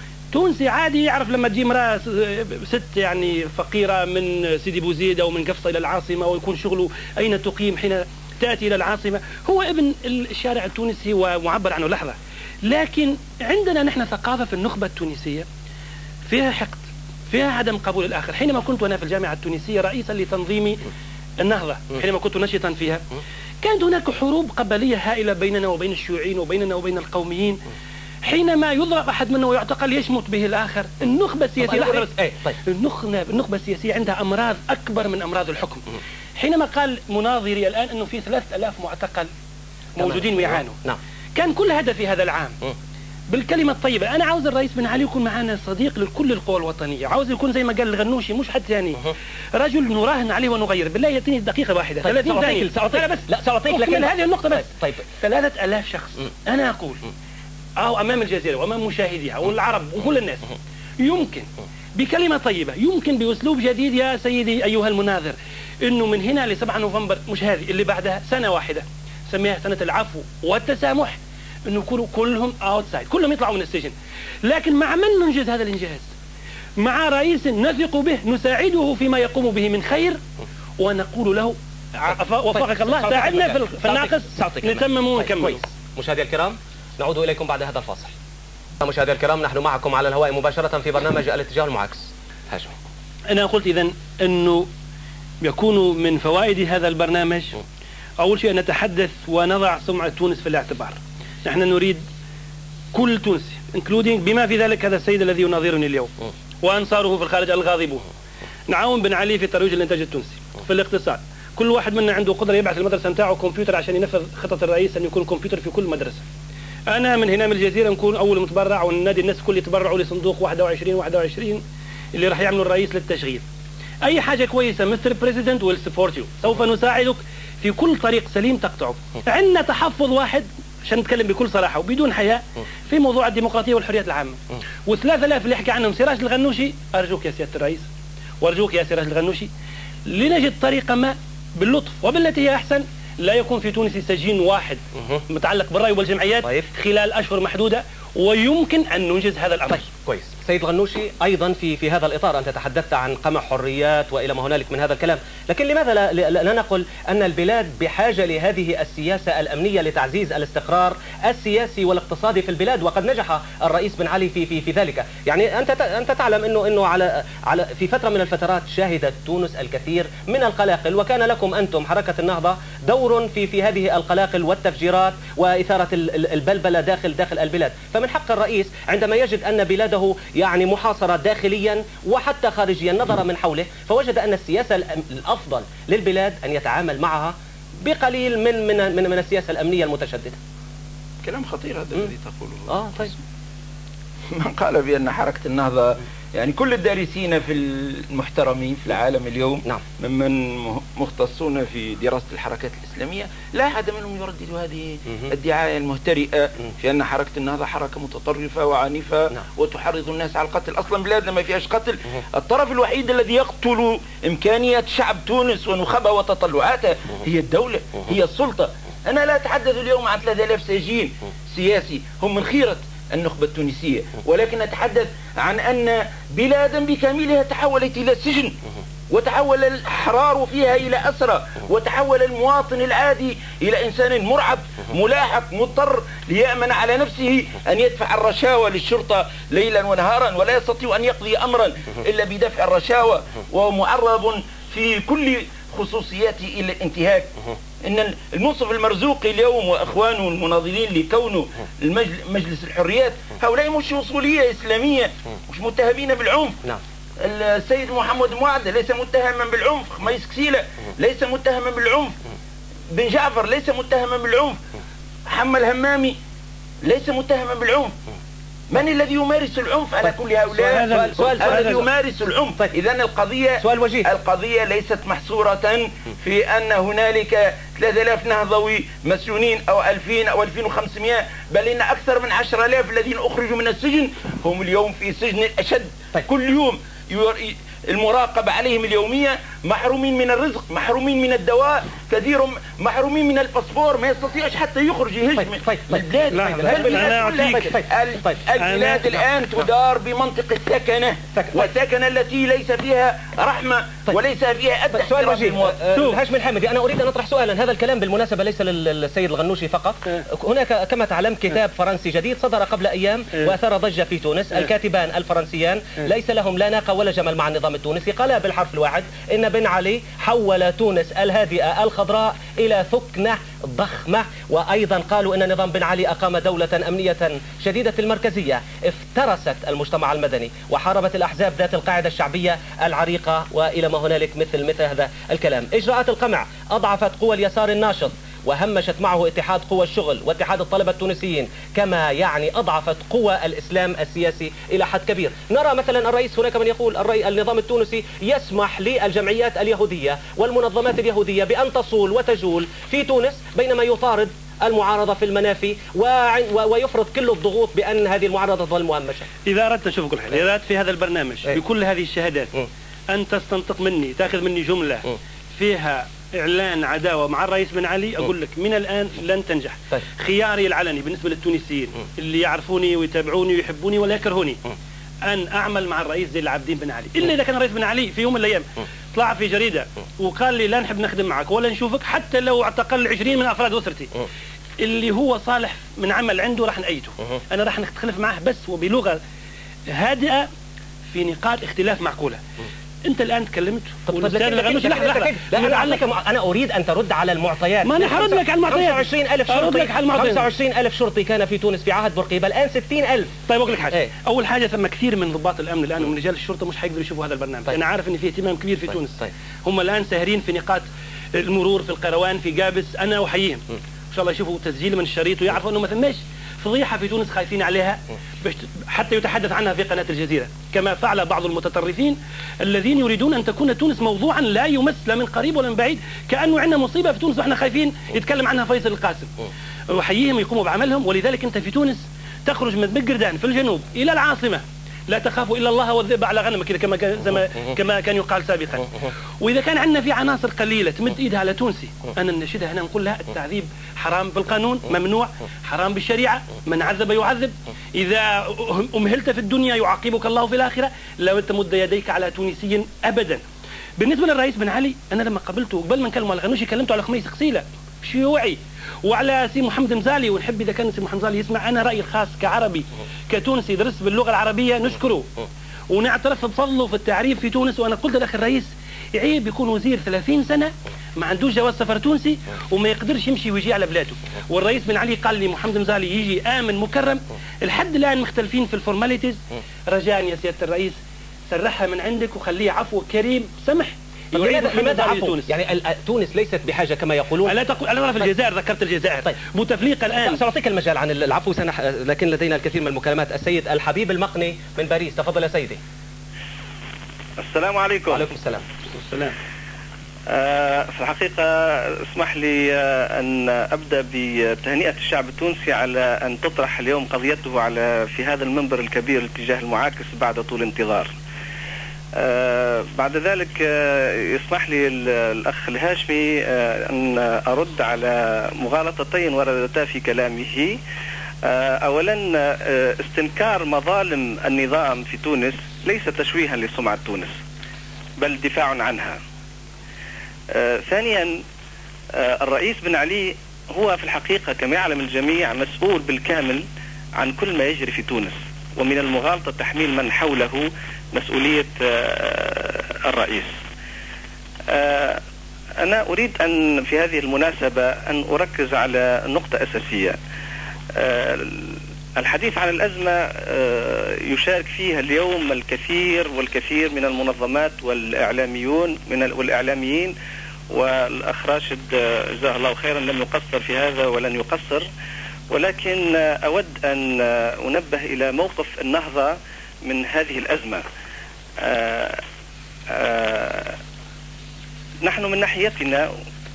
تونسي عادي يعرف لما تجي امرأة ست يعني فقيرة من سيدي بوزيد أو من قفصة إلى العاصمة ويكون شغله أين تقيم حين تأتي إلى العاصمة، هو ابن الشارع التونسي ومعبر عنه لحظة. لكن عندنا نحن ثقافة في النخبة التونسية فيها حقد، فيها عدم قبول الآخر. حينما كنت أنا في الجامعة التونسية رئيسا لتنظيم النهضة، حينما كنت نشطا فيها، كانت هناك حروب قبلية هائلة بيننا وبين الشيوعيين وبيننا وبين القوميين. حينما يضرب أحد منا ويعتقل يشمت به الآخر. النخبة السياسية طيب ايه طيب النخبة النخبة السياسية عندها أمراض أكبر من أمراض الحكم. حينما قال مناظري الآن أنه في ثلاثة آلاف معتقل موجودين ويعانوا، نعم. كان كل هدفي هذا العام بالكلمة الطيبة، أنا عاوز الرئيس بن علي يكون معنا صديق لكل القوى الوطنية، عاوز يكون زي ما قال الغنوشي مش حد ثاني، رجل نراهن عليه ونغير. بالله يعطيني دقيقة واحدة. طيب ثلاثين ثانية سأعطيك بس لا سأعطيك لكن هذه النقطة بس. طيب ثلاثة آلاف شخص م. أنا أقول أو أمام الجزيرة وأمام مشاهديها والعرب وكل الناس يمكن بكلمة طيبة، يمكن بأسلوب جديد يا سيدي أيها المناظر، إنه من هنا لسبعة نوفمبر مش هذه اللي بعدها سنة واحدة سميها سنة العفو والتسامح، انه يكونوا كلهم اوتسايد، كلهم يطلعوا من السجن. لكن مع من ننجز هذا الانجاز؟ مع رئيس نثق به نساعده فيما يقوم به من خير ونقول له وفقك الله ساعدنا في الناقص نتمم ونكمل. كويس. مشاهدي الكرام نعود اليكم بعد هذا الفاصل. مشاهدي الكرام نحن معكم على الهواء مباشرة في برنامج الاتجاه المعاكس. هاشم. انا قلت اذا انه يكون من فوائد هذا البرنامج اول شيء ان نتحدث ونضع سمعة تونس في الاعتبار. نحن نريد كل تونسي انكلودينج بما في ذلك هذا السيد الذي يناظرني اليوم وانصاره في الخارج الغاضبون. نعاون بن علي في ترويج الانتاج التونسي في الاقتصاد. كل واحد منا عنده قدره يبعث المدرسه نتاعه كمبيوتر عشان ينفذ خطط الرئيس ان يكون كمبيوتر في كل مدرسه. انا من هنا من الجزيره نكون اول متبرع وننادي الناس الكل يتبرعوا لصندوق واحد وعشرين واحد وعشرين اللي راح يعمله الرئيس للتشغيل. اي حاجه كويسه مستر بريزيدنت ويل سبورت يو، سوف نساعدك في كل طريق سليم تقطعه. عندنا تحفظ واحد عشان نتكلم بكل صراحه وبدون حياء في موضوع الديمقراطيه والحريات العامه. وثلاثة آلاف اللي يحكي عنهم سراج الغنوشي، ارجوك يا سياده الرئيس وارجوك يا سراج الغنوشي لنجد طريقه ما باللطف وبالتي هي احسن لا يكون في تونس سجين واحد متعلق بالرأي والجمعيات طيب. خلال اشهر محدوده ويمكن ان ننجز هذا الامر. طيب كويس. سيد الغنوشي ايضا في في هذا الاطار انت تحدثت عن قمع حريات والى ما هنالك من هذا الكلام، لكن لماذا لا, لا نقول ان البلاد بحاجه لهذه السياسه الامنيه لتعزيز الاستقرار السياسي والاقتصادي في البلاد، وقد نجح الرئيس بن علي في في في ذلك. يعني انت انت تعلم انه انه على على في فتره من الفترات شهدت تونس الكثير من القلاقل، وكان لكم انتم حركه النهضه دور في في هذه القلاقل والتفجيرات واثاره البلبله داخل داخل البلاد. فمن حق الرئيس عندما يجد ان بلاده يعني محاصرة داخليا وحتى خارجيا نظر من حوله فوجد أن السياسة الأفضل للبلاد أن يتعامل معها بقليل من من من, من السياسة الأمنية المتشددة. كلام خطير هذا الذي تقوله. آه طيب. من قال بأن حركة النهضة يعني كل الدارسين في المحترمين في العالم اليوم نعم. ممن مختصون في دراسة الحركات الإسلامية لا أحد منهم يردد هذه الدعاية المهترئة في أن حركة النهضة حركة متطرفة وعنيفة نعم. وتحرض الناس على القتل. أصلا بلادنا ما فيهاش قتل. الطرف الوحيد الذي يقتل إمكانية شعب تونس ونخبة وتطلعاته هي الدولة هي السلطة. أنا لا أتحدث اليوم عن ثلاثة آلاف سجين سياسي هم من خيرة النخبة التونسية، ولكن نتحدث عن أن بلادا بكاملها تحولت إلى سجن وتحول الأحرار فيها إلى أسرى وتحول المواطن العادي إلى إنسان مرعب ملاحق مضطر ليأمن على نفسه أن يدفع الرشاوى للشرطة ليلا ونهارا ولا يستطيع أن يقضي أمرا إلا بدفع الرشاوى ومعرض في كل خصوصياته إلى الانتهاك. إن المنصف المرزوقي اليوم وأخوانه المناضلين لكونه مجلس الحريات هؤلاء مش وصولية إسلامية مش متهمين بالعنف. نعم. السيد محمد موعد ليس متهما بالعنف، خميس كسيلة ليس متهما بالعنف، بن جعفر ليس متهما بالعنف، محمد الهمامي ليس متهما بالعنف. من الذي يمارس العنف على كل هؤلاء؟ سؤال سؤال الذي يمارس العنف. إذا القضية سؤال وجيه. القضية ليست محصورة في أن هنالك ثلاثة آلاف نهضوي مسجونين أو ألفين أو ألفين وخمسمائة، بل إن أكثر من عشرة آلاف الذين أخرجوا من السجن هم اليوم في سجن الأشد. طيب. كل يوم المراقبة عليهم اليومية، محرومين من الرزق، محرومين من الدواء، كثير محرومين من الباسبور، ما يستطيعش حتى يخرج يهجم طيب طيب من البلاد. لا البلاد, طيب طيب البلاد الآن تدار بمنطق السكنة والسكنة التي ليس فيها رحمة وليس فيها أدنى سؤال وجيه. هاشم الحامدي أنا أريد أن أطرح سؤالا، هذا الكلام بالمناسبة ليس للسيد الغنوشي فقط. هناك كما تعلم كتاب فرنسي جديد صدر قبل أيام وأثار ضجة في تونس. الكاتبان الفرنسيان ليس لهم لا ناقة ولا جمل مع النظام النظام التونسي، قال بالحرف الواحد إن بن علي حول تونس الهادئة الخضراء إلى ثكنة ضخمة. وأيضا قالوا إن نظام بن علي أقام دولة أمنية شديدة المركزية افترست المجتمع المدني وحاربت الأحزاب ذات القاعدة الشعبية العريقة وإلى ما هنالك مثل مثل هذا الكلام. إجراءات القمع أضعفت قوى اليسار الناشط وهمشت معه اتحاد قوى الشغل واتحاد الطلبة التونسيين، كما يعني أضعفت قوى الإسلام السياسي إلى حد كبير. نرى مثلا الرئيس، هناك من يقول الرئي النظام التونسي يسمح للجمعيات اليهودية والمنظمات اليهودية بأن تصول وتجول في تونس بينما يطارد المعارضة في المنافي ويفرض كل الضغوط بأن هذه المعارضة تظل مهمشة. إذا أردت نشوف كل حاجة، إذا أردت في هذا البرنامج ايه؟ بكل هذه الشهادات م. أن تستنطق مني، تأخذ مني جملة م. فيها إعلان عداوة مع الرئيس بن علي، أقول لك من الآن لن تنجح. طيب. خياري العلني بالنسبة للتونسيين م. اللي يعرفوني ويتابعوني ويحبوني ولا يكرهوني م. أن أعمل مع الرئيس زين العابدين بن علي، إلا إذا كان الرئيس بن علي في يوم من الأيام طلع في جريدة وقال لي لا نحب نخدم معك ولا نشوفك حتى لو اعتقل عشرين من أفراد أسرتي، اللي هو صالح من عمل عنده راح نأيده. أنا راح نختلف معه بس وبلغة هادئة في نقاط اختلاف معقولة. انت الان تكلمت انا اريد ان ترد على المعطيات. ما انا هرد لك على المعطيات. خمسة وعشرين ألف شرطي، خمسة وعشرين ألف شرطي كان في تونس في عهد بورقيبه، الان ستين ألف. طيب اقول لك حاجه، ايه؟ اول حاجه ثم كثير من ضباط الامن الان ومن رجال الشرطه مش حيقدروا يشوفوا هذا البرنامج. طيب. انا عارف ان في اهتمام كبير في طيب. تونس. طيب. هم الان ساهرين في نقاط المرور في القروان في قابس، انا احييهم ان شاء الله يشوفوا تسجيل من الشريط ويعرفوا انه ما ثماش فضيحة في تونس خايفين عليها حتى يتحدث عنها في قناة الجزيرة، كما فعل بعض المتطرفين الذين يريدون أن تكون تونس موضوعا لا يمس لا من قريب ولا من بعيد، كأنه عندنا مصيبة في تونس وإحنا خايفين يتكلم عنها فيصل القاسم. وحييهم يقوموا بعملهم. ولذلك أنت في تونس تخرج من بقردان في الجنوب إلى العاصمة لا تخافوا إلا الله والذئب على غنمك كما كان كما كان يقال سابقا. وإذا كان عندنا في عناصر قليلة تمد إيدها على تونسي، أنا ننشدها هنا نقول لها التعذيب حرام بالقانون ممنوع، حرام بالشريعة، من عذب يعذب، إذا أمهلت في الدنيا يعاقبك الله في الآخرة، لا تمد يديك على تونسي أبدا. بالنسبة للرئيس بن علي، أنا لما قبلته قبل ما نكلمه على غنوشي كلمته على خميس قصيلة شيوعي، وعلى سي محمد مزالي، ونحب إذا كان سي محمد مزالي يسمع، أنا رأيي الخاص كعربي كتونسي درس باللغة العربية نشكره ونعترف بفضله في التعريف في تونس. وأنا قلت لأخي الرئيس عيب يكون وزير ثلاثين سنة ما عندوش جواز سفر تونسي وما يقدرش يمشي ويجي على بلاده. والرئيس بن علي قال لي محمد مزالي يجي آمن مكرم، الحد الآن مختلفين في الفورماليتيز. رجاء يا سيادة الرئيس سرحها من عندك وخليه عفو كريم سمح. لماذا لماذا عفو؟ تونس يعني تونس ليست بحاجه كما يقولون. لا تقول انا في الجزائر، ذكرت الجزائر. طيب بوتفليقه الان سأعطيك المجال عن العفو سنح، لكن لدينا الكثير من المكالمات. السيد الحبيب المقني من باريس، تفضل يا سيدي. السلام عليكم. وعليكم السلام. السلام. آه في الحقيقة اسمح لي آه أن أبدأ بتهنئة الشعب التونسي على أن تطرح اليوم قضيته على في هذا المنبر الكبير الاتجاه المعاكس بعد طول انتظار. آه بعد ذلك آه يسمح لي الأخ الهاشمي آه أن أرد على مغالطتين وردتا في كلامه. آه أولا آه استنكار مظالم النظام في تونس ليس تشويها لسمعة تونس بل دفاع عنها. آه ثانيا آه الرئيس بن علي هو في الحقيقة كما يعلم الجميع مسؤول بالكامل عن كل ما يجري في تونس، ومن المغالطة تحميل من حوله مسؤولية آه الرئيس. آه أنا أريد أن في هذه المناسبة أن أركز على نقطة أساسية. آه الحديث عن الأزمة آه يشارك فيها اليوم الكثير والكثير من المنظمات والإعلاميون من والإعلاميين، والأخ راشد جزاه الله خيرا لم يقصر في هذا ولن يقصر، ولكن أود أن أنبه إلى موقف النهضة من هذه الأزمة. آآ آآ نحن من ناحيتنا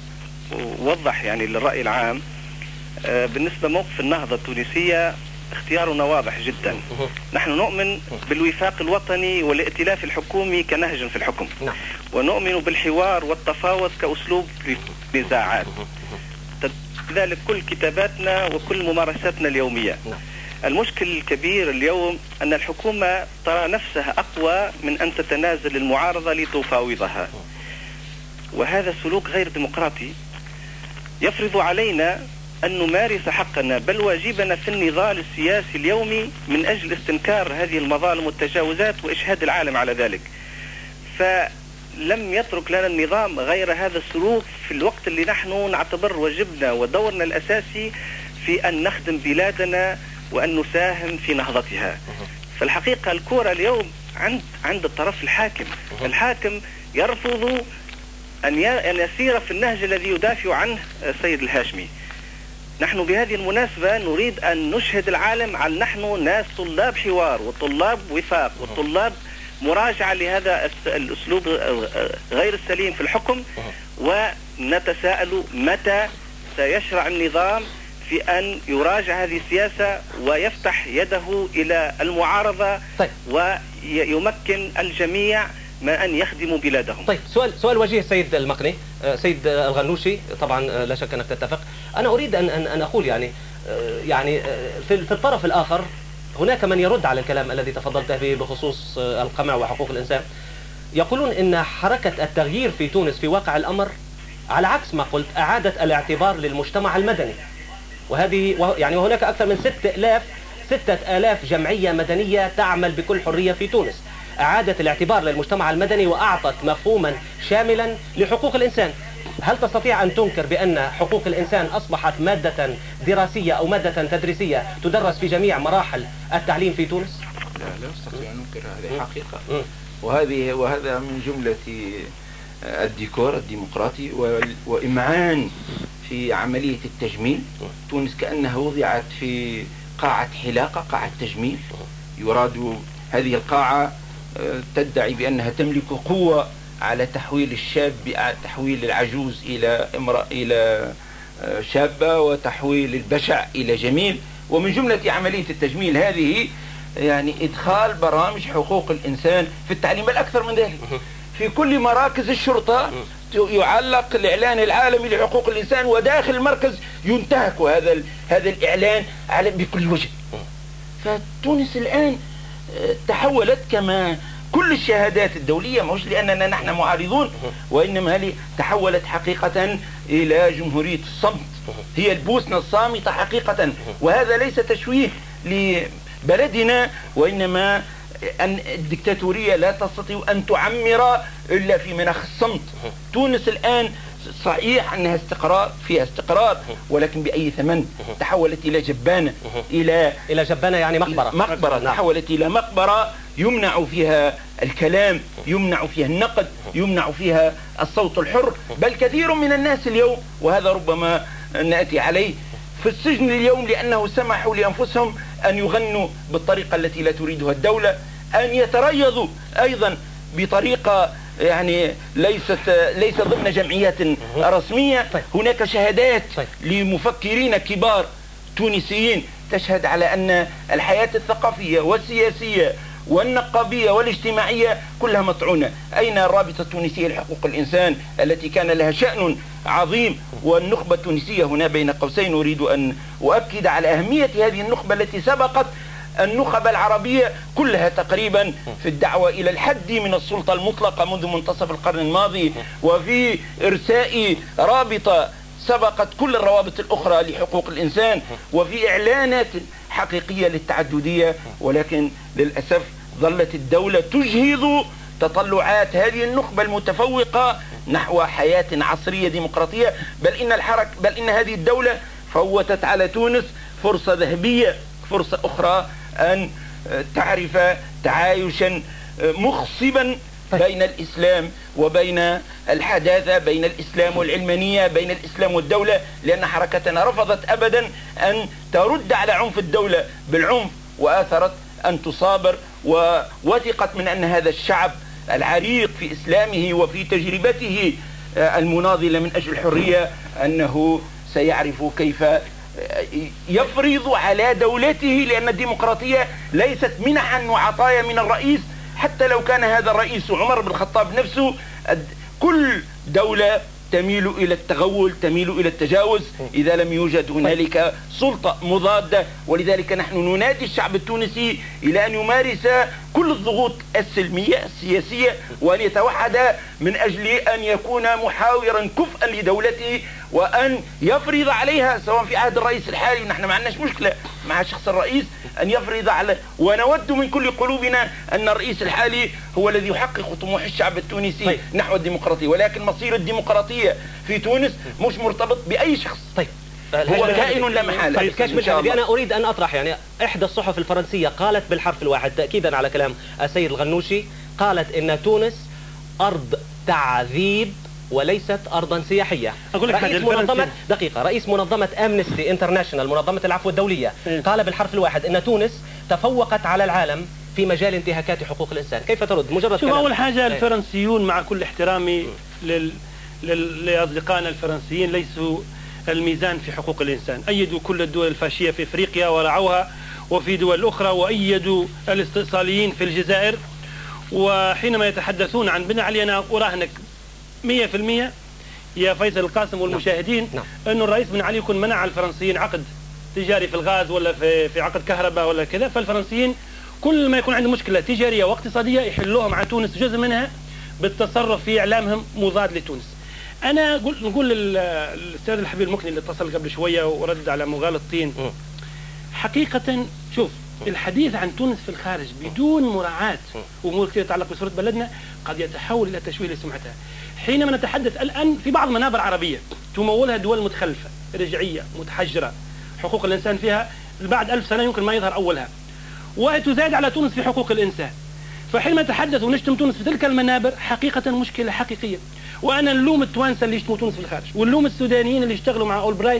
ووضح يعني للرأي العام بالنسبة موقف النهضة التونسية اختيارنا واضح جدا. نحن نؤمن بالوفاق الوطني والائتلاف الحكومي كنهج في الحكم، ونؤمن بالحوار والتفاوض كأسلوب في النزاعات، لذلك كل كتاباتنا وكل ممارساتنا اليومية. المشكل الكبير اليوم أن الحكومة ترى نفسها أقوى من أن تتنازل المعارضة لتفاوضها، وهذا سلوك غير ديمقراطي يفرض علينا أن نمارس حقنا بل واجبنا في النضال السياسي اليومي من أجل استنكار هذه المظالم والتجاوزات وإشهاد العالم على ذلك. فلم يترك لنا النظام غير هذا السلوك في الوقت اللي نحن نعتبر واجبنا ودورنا الأساسي في أن نخدم بلادنا وأن نساهم في نهضتها. فالحقيقة الكرة اليوم عند عند الطرف الحاكم. الحاكم يرفض أن يسير في النهج الذي يدافع عنه السيد الهاشمي. نحن بهذه المناسبة نريد أن نشهد العالم على نحن ناس طلاب حوار وطلاب وفاق وطلاب مراجعة لهذا الأسلوب غير السليم في الحكم، ونتساءل متى سيشرع النظام في أن يراجع هذه السياسة ويفتح يده إلى المعارضة. طيب. ويمكن الجميع من أن يخدموا بلادهم. طيب، سؤال سؤال وجيه سيد المقني، سيد الغنوشي، طبعا لا شك أنك تتفق. أنا أريد أن أن أقول يعني يعني في الطرف الآخر هناك من يرد على الكلام الذي تفضلت به بخصوص القمع وحقوق الإنسان. يقولون إن حركة التغيير في تونس في واقع الأمر على عكس ما قلت أعادت الاعتبار للمجتمع المدني، وهذه يعني وهناك أكثر من ستة آلاف ستة آلاف جمعية مدنية تعمل بكل حرية في تونس. أعادت الاعتبار للمجتمع المدني وأعطت مفهوما شاملا لحقوق الإنسان. هل تستطيع أن تنكر بأن حقوق الإنسان أصبحت مادة دراسية أو مادة تدريسية تدرس في جميع مراحل التعليم في تونس؟ لا لا أستطيع أن أنكر، هذه حقيقة. وهذه وهذا من جملة الديكور الديمقراطي وإمعان في عملية التجميل. تونس كأنها وضعت في قاعة حلاقة، قاعة تجميل. يراد هذه القاعة تدعي بأنها تملك قوة على تحويل الشاب، تحويل العجوز إلى امرأة إلى شابة، وتحويل البشع إلى جميل. ومن جملة عملية التجميل هذه يعني إدخال برامج حقوق الإنسان في التعليم، بل أكثر من ذلك في كل مراكز الشرطة يعلق الإعلان العالمي لحقوق الإنسان، وداخل المركز ينتهك هذا هذا الإعلان على بكل وجه. فتونس الآن تحولت كما كل الشهادات الدولية، مش لأننا نحن معارضون، وإنما هذه تحولت حقيقة إلى جمهورية الصمت. هي البوسنة الصامتة حقيقة، وهذا ليس تشويه لبلدنا، وإنما أن الدكتاتورية لا تستطيع أن تعمر إلا في مناخ الصمت. تونس الآن صحيح أنها استقرار، فيها استقرار، ولكن بأي ثمن؟ تحولت إلى جبانة، إلى إلى جبانة يعني مقبرة. مقبرة تحولت إلى مقبرة يمنع فيها الكلام، يمنع فيها النقد، يمنع فيها الصوت الحر. بل كثير من الناس اليوم، وهذا ربما نأتي عليه، في السجن اليوم لأنه سمحوا لأنفسهم أن يغنوا بالطريقة التي لا تريدها الدولة، أن يتريضوا أيضا بطريقة يعني ليست ليس ضمن جمعيات رسمية. هناك شهادات لمفكرين كبار تونسيين تشهد على أن الحياة الثقافية والسياسية والنقابية والاجتماعية كلها مطعونة. أين الرابطة التونسية لحقوق الإنسان التي كان لها شأن عظيم؟ والنخبة التونسية هنا بين قوسين أريد أن أؤكد على أهمية هذه النخبة التي سبقت النخب العربية كلها تقريبا في الدعوة إلى الحد من السلطة المطلقة منذ منتصف القرن الماضي، وفي إرساء رابطة سبقت كل الروابط الأخرى لحقوق الإنسان، وفي إعلانات حقيقية للتعددية. ولكن للأسف ظلت الدولة تجهض تطلعات هذه النخبة المتفوقة نحو حياة عصرية ديمقراطية. بل إن الحركة بل إن هذه الدولة فوتت على تونس فرصة ذهبية، فرصة أخرى أن تعرف تعايشا مخصبا بين الإسلام وبين الحداثة، بين الإسلام والعلمانية، بين الإسلام والدولة. لأن حركتنا رفضت أبدا أن ترد على عنف الدولة بالعنف، وآثرت أن تصابر، ووثقت من أن هذا الشعب العريق في إسلامه وفي تجربته المناضلة من أجل الحرية أنه سيعرف كيف يفرض على دولته، لأن الديمقراطية ليست منحا وعطايا من الرئيس. حتى لو كان هذا الرئيس عمر بن الخطاب نفسه، كل دولة تميل إلى التغول، تميل إلى التجاوز إذا لم يوجد هنالك سلطة مضادة. ولذلك نحن ننادي الشعب التونسي إلى أن يمارس كل الضغوط السلمية السياسية وأن يتوحد من أجل أن يكون محاورا كفءا لدولته وأن يفرض عليها سواء في عهد الرئيس الحالي، ونحن ما عندناش مشكلة مع شخص الرئيس أن يفرض على، ونود من كل قلوبنا أن الرئيس الحالي هو الذي يحقق طموح الشعب التونسي طيب. نحو الديمقراطية، ولكن مصير الديمقراطية في تونس مش مرتبط بأي شخص. طيب هو كائن لا محالة. طيب كاشف الحبيبي، أنا أريد أن أطرح يعني إحدى الصحف الفرنسية قالت بالحرف الواحد تأكيدا على كلام السيد الغنوشي، قالت إن تونس أرض تعذيب وليست أرضا سياحية. أقول لك رئيس منظمة دقيقة رئيس منظمة أمنستي انترناشونال منظمة العفو الدولية إيه؟ قال بالحرف الواحد إن تونس تفوقت على العالم في مجال انتهاكات حقوق الإنسان. كيف ترد؟ مجرد شوف، أول حاجة إيه؟ الفرنسيون مع كل احترامي لل... لل... لأصدقائنا الفرنسيين ليسوا الميزان في حقوق الإنسان. أيدوا كل الدول الفاشية في إفريقيا ورعوها وفي دول أخرى، وأيدوا الاستئصاليين في الجزائر. وحينما يتحدثون عن بن علي أنا أراهنك مئة في المئة يا فيصل القاسم والمشاهدين نعم. أن الرئيس بن علي يكون منع الفرنسيين عقد تجاري في الغاز ولا في في عقد كهرباء ولا كذا، فالفرنسيين كل ما يكون عندهم مشكلة تجارية واقتصادية يحلوها مع تونس، جزء منها بالتصرف في إعلامهم مضاد لتونس. أنا أقول نقول للأستاذ الحبيب المكني اللي اتصل قبل شوية ورد على مغالطين، حقيقة شوف الحديث عن تونس في الخارج بدون مراعاة أمور كثيرة تتعلق بصورة بلدنا قد يتحول إلى تشويه لسمعتها. حينما نتحدث الآن في بعض منابر عربية تمولها دول متخلفة رجعية متحجرة حقوق الإنسان فيها بعد ألف سنة يمكن ما يظهر أولها، وتزايد على تونس في حقوق الإنسان. فحينما نتحدث ونشتم تونس في تلك المنابر حقيقة مشكلة حقيقية. وأنا نلوم التوانسة اللي يشتموا تونس في الخارج، ونلوم السودانيين اللي يشتغلوا مع أولبرايت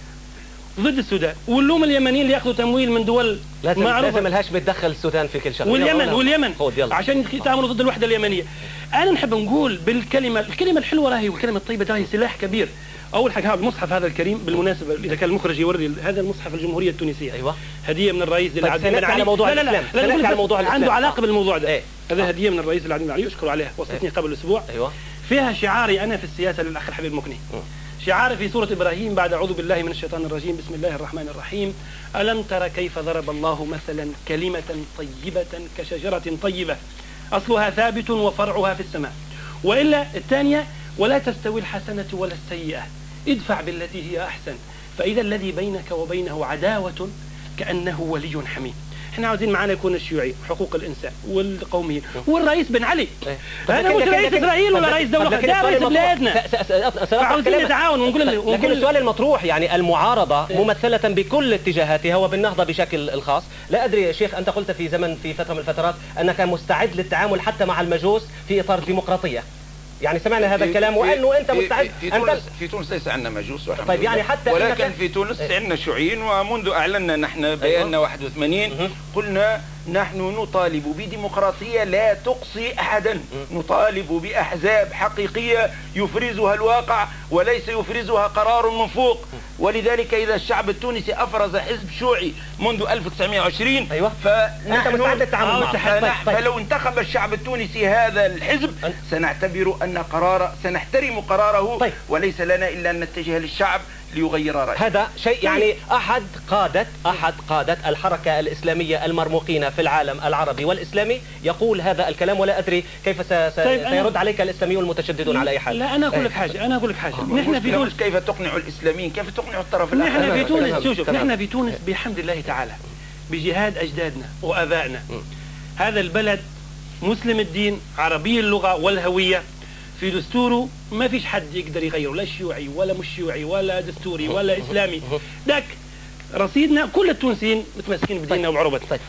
ضد السودان، ونلوم اليمنيين اللي ياخذوا تمويل من دول لازم معروفة. لازم الهاش بتدخل السودان في كل شغله، واليمن واليمن عشان يتعاملوا ضد الوحدة اليمنية. أنا نحب نقول بالكلمة الكلمة الحلوة راهي والكلمة الطيبة راهي سلاح كبير. أول حاجة هذا المصحف هذا الكريم بالمناسبة إذا كان المخرج يوري هذا المصحف الجمهورية التونسية أيوة هدية من الرئيس طيب العظيم بن علي. موضوع لا لا لا, لا, لا, لا على موضوع عنده علاقة بالموضوع ده. ايه؟ هذا هدية من الرئيس العظيم بن علي أشكر عليها، وصلتني ايه؟ قبل أسبوع. أيوة فيها شعاري أنا في السياسة للأخ الحبيب المكني. شعاري في سورة إبراهيم بعد أعوذ بالله من الشيطان الرجيم بسم الله الرحمن الرحيم ألم تر كيف ضرب الله مثلا كلمة طيبة كشجرة طيبة أصلها ثابت وفرعها في السماء. وإلا الثانية ولا تستوي الحسنة ولا السيئة ادفع بالتي هي أحسن فإذا الذي بينك وبينه عداوة كأنه ولي حميم. احنا عاوزين معنا يكون الشيوعي حقوق الانسان والقوميين والرئيس بن علي. هذا مش رئيس اسرائيل ولا رئيس دوله، ده رئيس بلادنا. فعاوزين نتعاون ونقول لكن السؤال المطروح يعني المعارضه ممثله بكل اتجاهاتها وبالنهضه بشكل الخاص. لا ادري يا شيخ، انت قلت في زمن في فتره من الفترات انك مستعد للتعامل حتى مع المجوس في اطار الديمقراطيه. يعني سمعنا هذا الكلام وانه انت مستعد. في تونس في تونس ليس عندنا مجوس طيب يعني حتى ولكن في تونس عندنا شيوعيين، ومنذ اعلنا نحن بياننا واحد وثمانين قلنا نحن نطالب بديمقراطية لا تقصي أحدا، نطالب بأحزاب حقيقية يفرزها الواقع وليس يفرزها قرار من فوق. ولذلك إذا الشعب التونسي أفرز حزب شيوعي منذ ألف وتسعمئة وعشرين أيوة. فنحن مستعد للتعامل معه. طيب. فلو انتخب الشعب التونسي هذا الحزب سنعتبر أن قرار سنحترم قراره. طيب. وليس لنا إلا أن نتجه للشعب ليغير رأيه. هذا شيء يعني أحد قادة أحد قادة الحركة الإسلامية المرموقين في العالم العربي والإسلامي يقول هذا الكلام، ولا أدري كيف س... س... طيب سيرد عليك الإسلاميون المتشددون على أي حال. لا أنا أقول لك حاجة أنا أقول لك حاجة نحن في تونس كيف تقنع الإسلاميين، كيف تقنع الطرف الآخر. نحن في تونس شوف نحن في تونس بحمد الله تعالى بجهاد أجدادنا وآبائنا هذا البلد مسلم الدين عربي اللغة والهوية، في دستوره ما فيش حد يقدر يغيره، لا شيوعي ولا مش شيوعي ولا دستوري ولا إسلامي. ذاك رصيدنا كل التونسيين متمسكين بديننا وبعروبتنا. طيب.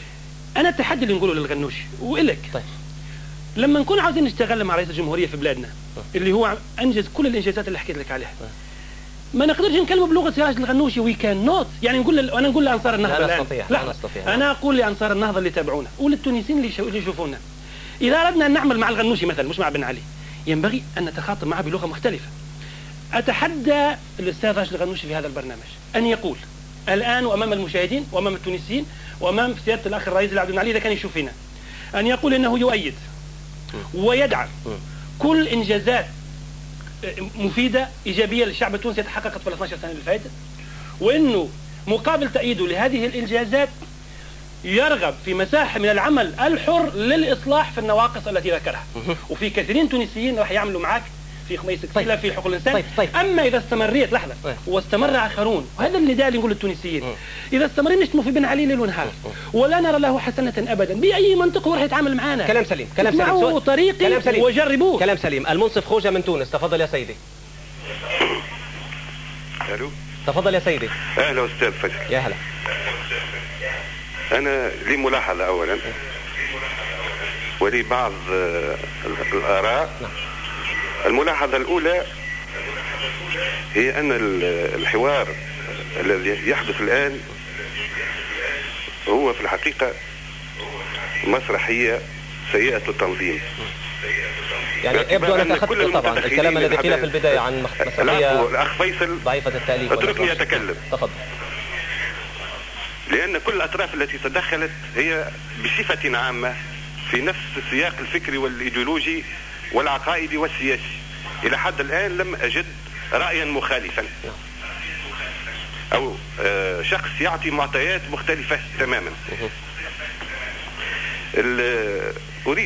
أنا التحدي اللي نقوله للغنوشي وإلك طيب. لما نكون عاوزين نشتغل مع رئيس الجمهورية في بلادنا اللي هو أنجز كل الإنجازات اللي حكيت لك عليها ما نقدرش نكلمه بلغة سراج الغنوشي وي كان نوت. يعني نقول ل... أنا نقول لأنصار النهضة لا الآن نستطيع. لا نستطيع. أنا أقول لأنصار النهضة اللي تابعونا وللتونسيين اللي, شو... اللي يشوفونا إذا أردنا أن نعمل مع الغنوشي مثلا مش مع بن علي ينبغي أن نتخاطب معه بلغة مختلفة. أتحدى الأستاذ راشد الغنوشي في هذا البرنامج أن يقول الآن وأمام المشاهدين وأمام التونسيين وأمام سيادة الأخ الرئيس العبد العلي إذا كان يشوفنا أن يقول أنه يؤيد ويدعم كل إنجازات مفيدة إيجابية للشعب التونسي تحققت في الاثناشر سنة اللي فاتت، وأنه مقابل تأييده لهذه الإنجازات يرغب في مساحة من العمل الحر للإصلاح في النواقص التي ذكرها. وفي كثيرين تونسيين راح يعملوا معك في خميس كتيلة في حقوق الإنسان. طيب طيب. أما إذا استمريت لحظة طيب. واستمر آخرون، وهذا النداء اللي نقول للتونسيين، إذا استمرنا نشتموا في بن علي ليل ونهار ولا نرى له حسنة أبدا، بأي منطق هو راح يتعامل معنا؟ كلام سليم، كلام سليم. اسمعوا طريقي كلام سليم. وجربوه. كلام سليم. المنصف خوجة من تونس، تفضل يا سيدي. الو، تفضل يا سيدي. اهلا استاذ فجر. يا هلا. انا لي ملاحظه اولا ولي بعض الاراء. نعم. الملاحظه الاولى هي ان الحوار الذي يحدث الان هو في الحقيقه مسرحيه سيئه التنظيم. يعني يبدو انك اخذت طبعا الكلام الذي قيل في البدايه عن مسرحيه الاخ فيصل ضعيفه التاليف. اتركني اتكلم. تفضل. لأن كل الأطراف التي تدخلت هي بصفة عامة في نفس السياق الفكري والإيديولوجي والعقائدي والسياسي. إلى حد الآن لم أجد رأيا مخالفا أو شخص يعطي معطيات مختلفة تماما. أريد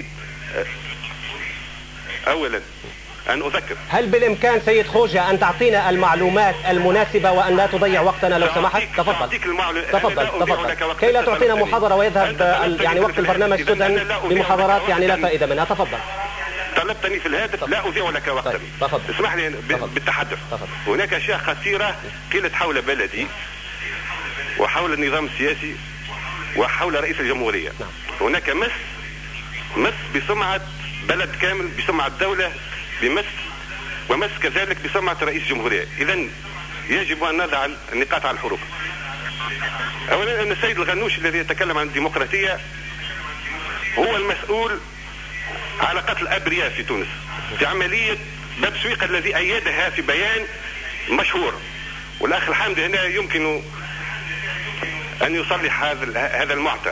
أولا أن أذكر. هل بالإمكان سيد خوجة أن تعطينا المعلومات المناسبة وأن لا تضيع وقتنا لو سمحت؟ تفضل تفضل تفضل كي لا تعطينا محاضرة ويذهب يعني وقت البرنامج سدى بمحاضرات يعني لا فائدة منها. تفضل. طلبتني في الهاتف لا أضيع لك وقتا. طيب. تفضل. اسمح لي بالتحدث. تفضل. هناك أشياء خطيرة قيلت حول بلدي وحول النظام السياسي وحول رئيس الجمهورية. نعم. هناك مس مس بسمعة بلد كامل، بسمعة دولة، بمس ومس كذلك بسمعة رئيس الجمهورية. إذا يجب أن نضع النقاط على الحروف. أولا أن السيد الغنوشي الذي يتكلم عن الديمقراطية هو المسؤول على قتل الأبرياء في تونس في عملية باب سويق الذي أيدها في بيان مشهور، والأخ الحامد هنا يمكن أن يصلح هذا هذا المعطى.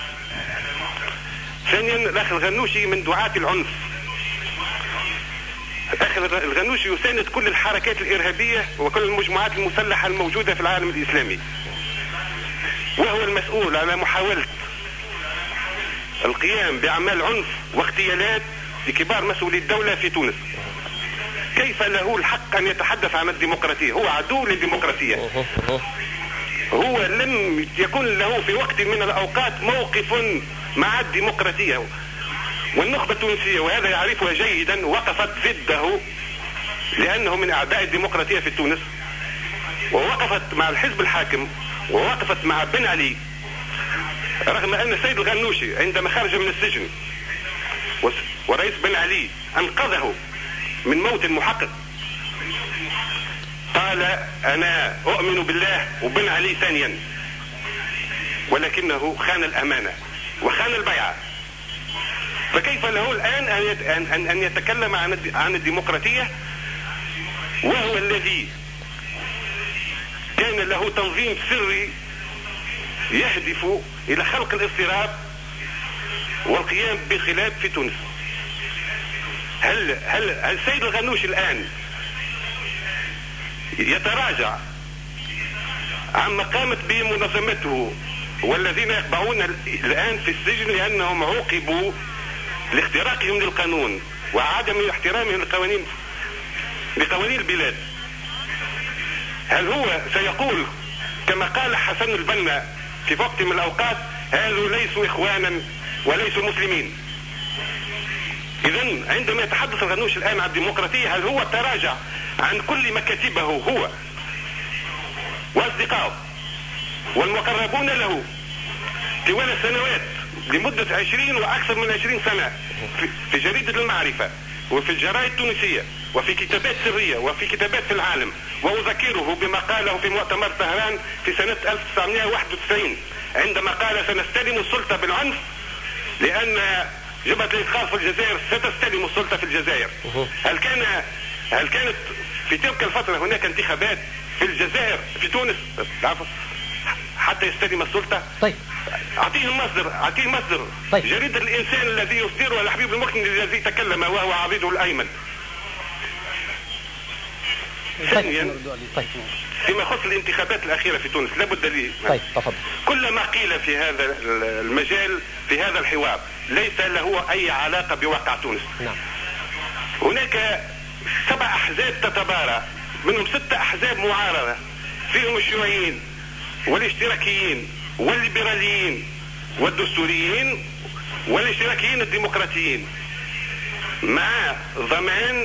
ثانيا الأخ الغنوشي من دعاة العنف. الأخ الغنوشي يساند كل الحركات الإرهابية وكل المجموعات المسلحة الموجودة في العالم الإسلامي، وهو المسؤول على محاولة القيام بأعمال عنف واغتيالات لكبار مسؤولي الدولة في تونس. كيف له الحق أن يتحدث عن الديمقراطية؟ هو عدو للديمقراطية. هو لم يكن له في وقت من الأوقات موقف مع الديمقراطية، والنخبة التونسية وهذا يعرفها جيدا وقفت ضده لأنه من أعداء الديمقراطية في تونس، ووقفت مع الحزب الحاكم ووقفت مع بن علي، رغم أن السيد الغنوشي عندما خرج من السجن ورئيس بن علي أنقذه من موت محقق قال أنا أؤمن بالله وبن علي ثانيا، ولكنه خان الأمانة وخان البيعة. فكيف له الآن أن أن يتكلم عن عن الديمقراطية وهو الذي كان له تنظيم سري يهدف إلى خلق الاضطراب والقيام بخلاف في تونس؟ هل هل السيد الغنوشي الآن يتراجع عما قامت به منظمته والذين يقبعون الآن في السجن لأنهم عوقبوا لاختراقهم للقانون وعدم احترامهم لقوانين لقوانين البلاد؟ هل هو سيقول كما قال حسن البنا في وقت من الأوقات هؤلاء ليسوا إخوانا وليسوا مسلمين؟ إذن عندما يتحدث الغنوشي الآن عن الديمقراطية هل هو تراجع عن كل مكاتبه هو وأصدقائه والمقربون له طوال السنوات لمدة عشرين وأكثر من عشرين سنة في جريدة المعرفة وفي الجرائد التونسية وفي كتابات سرية وفي كتابات في العالم؟ وأذكره بما قاله في مؤتمر طهران في سنة ألف وتسعمائة وواحد وتسعين عندما قال سنستلم السلطة بالعنف لأن جبهة الإنقاذ في الجزائر ستستلم السلطة في الجزائر. هل كان هل كانت في تلك الفترة هناك انتخابات في الجزائر في تونس حتى يستلم السلطة؟ طيب أعطيه المصدر أعطيه المصدر. طيب. جريدة الإنسان الذي يصدرها الحبيب المكني الذي تكلم وهو عضيده الأيمن. ثانيا طيب. فيما يخص الانتخابات الأخيرة في تونس لابد لي طيب تفضل. كل ما قيل في هذا المجال في هذا الحوار ليس له أي علاقة بواقع تونس. نعم. هناك سبع أحزاب تتبارى، منهم ستة أحزاب معارضة، فيهم الشيوعيين والاشتراكيين والليبراليين والدستوريين والاشتراكيين الديمقراطيين، مع ضمان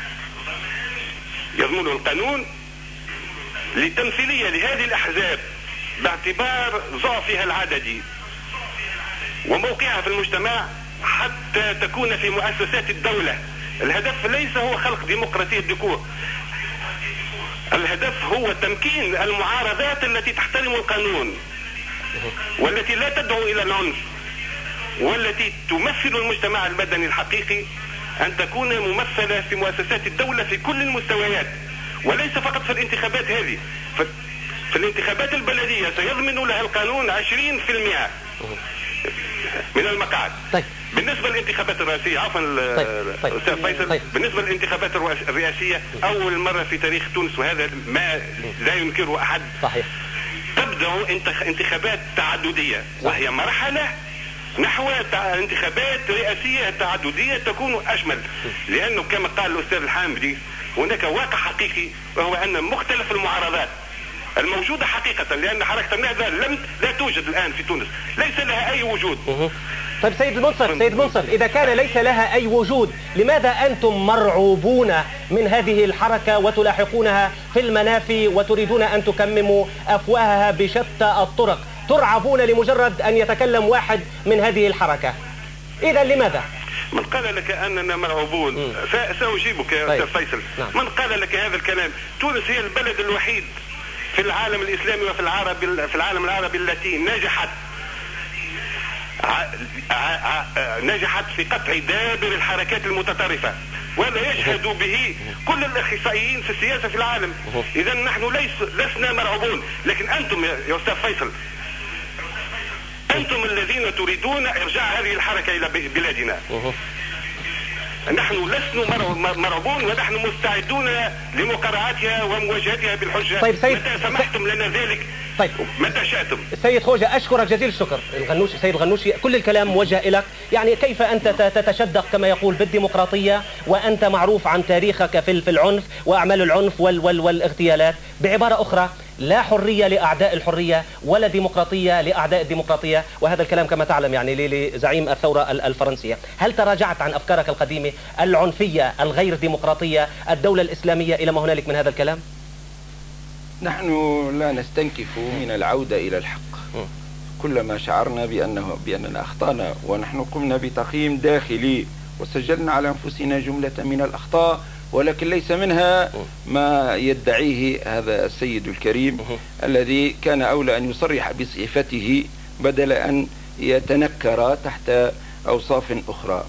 يضمنه القانون لتمثيلية لهذه الأحزاب باعتبار ضعفها العددي وموقعها في المجتمع حتى تكون في مؤسسات الدولة. الهدف ليس هو خلق ديمقراطية الذكور، الهدف هو تمكين المعارضات التي تحترم القانون والتي لا تدعو إلى العنف والتي تمثل المجتمع المدني الحقيقي أن تكون ممثلة في مؤسسات الدولة في كل المستويات، وليس فقط في الانتخابات هذه. في الانتخابات البلدية سيضمن لها القانون عشرين بالمئة من المقاعد. طيب. بالنسبة للانتخابات الرئاسية، عفوا طيب. أستاذ فيصل، طيب. بالنسبة للانتخابات الرئاسية أول مرة في تاريخ تونس، وهذا ما لا ينكره أحد، صحيح، تبدأ انتخابات تعددية، وهي مرحلة نحو انتخابات رئاسية تعددية تكون أشمل، لأنه كما قال الأستاذ الحامدي هناك واقع حقيقي، وهو أن مختلف المعارضات الموجودة حقيقة، لأن حركة النهضة لم لا توجد الآن في تونس، ليس لها أي وجود. طيب سيد المنصف، سيد المنصف، إذا كان ليس لها أي وجود، لماذا أنتم مرعوبون من هذه الحركة وتلاحقونها في المنافي وتريدون أن تكمموا أفواهها بشتى الطرق؟ ترعبون لمجرد أن يتكلم واحد من هذه الحركة، إذا لماذا؟ من قال لك أننا مرعوبون؟ سأجيبك يا طيب. أستاذ فيصل. نعم. من قال لك هذا الكلام؟ تونس هي البلد الوحيد في العالم الإسلامي وفي العربي في العالم العربي التي نجحت نجحت في قطع دابر الحركات المتطرفة، وهذا يشهد به كل الأخصائيين في السياسة في العالم. إذا نحن ليس لسنا مرعوبون، لكن أنتم يا أستاذ فيصل أنتم الذين تريدون إرجاع هذه الحركة إلى بلادنا. نحن لسنا مرعوبون، ونحن مستعدون لمقارعتها ومواجهتها بالحجة. طيب سيد، متى سمحتم لنا ذلك؟ طيب متى شئتم. سيد خوجة، أشكرك جزيل الشكر. الغنوشي، سيد الغنوشي، كل الكلام موجه إليك، يعني كيف أنت تتشدق كما يقول بالديمقراطية وأنت معروف عن تاريخك في العنف وأعمال العنف وال وال والاغتيالات؟ بعبارة أخرى، لا حرية لأعداء الحرية ولا ديمقراطية لأعداء الديمقراطية، وهذا الكلام كما تعلم يعني لزعيم الثورة الفرنسية. هل تراجعت عن أفكارك القديمة العنفية الغير ديمقراطية الدولة الإسلامية إلى ما هنالك من هذا الكلام؟ نحن لا نستنكف من العودة إلى الحق، كلما شعرنا بأنه بأننا أخطأنا، ونحن قمنا بتقييم داخلي وسجلنا على أنفسنا جملة من الأخطاء، ولكن ليس منها ما يدعيه هذا السيد الكريم الذي كان أولى أن يصرح بصفته بدل أن يتنكر تحت أوصاف أخرى.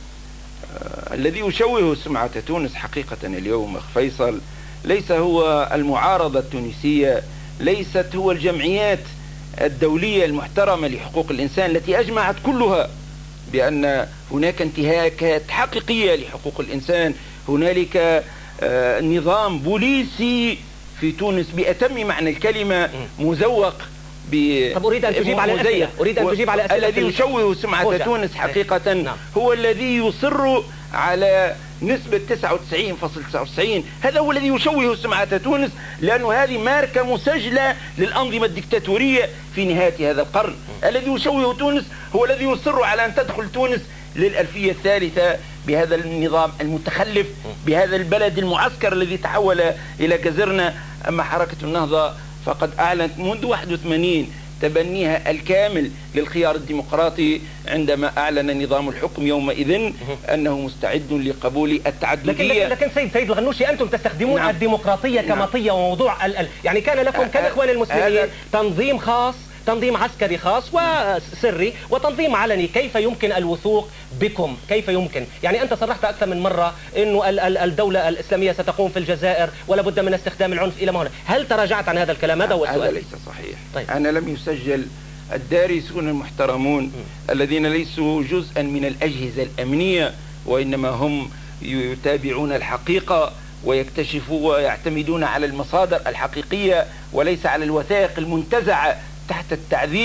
آه الذي يشوه سمعة تونس حقيقة اليوم أخ فيصل ليس هو المعارضة التونسية، ليست هو الجمعيات الدولية المحترمة لحقوق الإنسان التي أجمعت كلها بأن هناك انتهاكات حقيقية لحقوق الإنسان. هنالك آه نظام بوليسي في تونس بأتم معنى الكلمة، مزوق ب طب أريد أن تجيب على الأسئلة. أريد أن تجيب على أسئلة. الذي يشوه سمعة تونس حقيقة نعم. هو الذي يصر على نسبة تسعة وتسعين فاصلة تسعة وتسعين، هذا هو الذي يشوه سمعة تونس، لأنه هذه ماركة مسجلة للأنظمة الدكتاتورية في نهاية هذا القرن. الذي يشوه تونس هو الذي يصر على أن تدخل تونس للألفية الثالثة بهذا النظام المتخلف، بهذا البلد المعسكر الذي تحول إلى جزرنا. أما حركة النهضة فقد أعلنت منذ واحد وثمانين تبنيها الكامل للخيار الديمقراطي عندما أعلن نظام الحكم يومئذ أنه مستعد لقبول التعددية. لكن, لكن سيد سيد الغنوشي، أنتم تستخدمون نعم. الديمقراطية كمطية نعم. وموضوع ال ال يعني كان لكم كالإخوان المسلمين تنظيم خاص، تنظيم عسكري خاص وسري وتنظيم علني. كيف يمكن الوثوق بكم؟ كيف يمكن؟ يعني أنت صرحت أكثر من مرة أنه الدولة الإسلامية ستقوم في الجزائر ولا بد من استخدام العنف إلى ما هنا. هل تراجعت عن هذا الكلام؟ هذا هو السؤال. هذا ليس صحيح. طيب. أنا لم يسجل الدارسون المحترمون م. الذين ليسوا جزءا من الأجهزة الأمنية، وإنما هم يتابعون الحقيقة ويكتشفوا ويعتمدون على المصادر الحقيقية وليس على الوثائق المنتزعة تحت التعذيب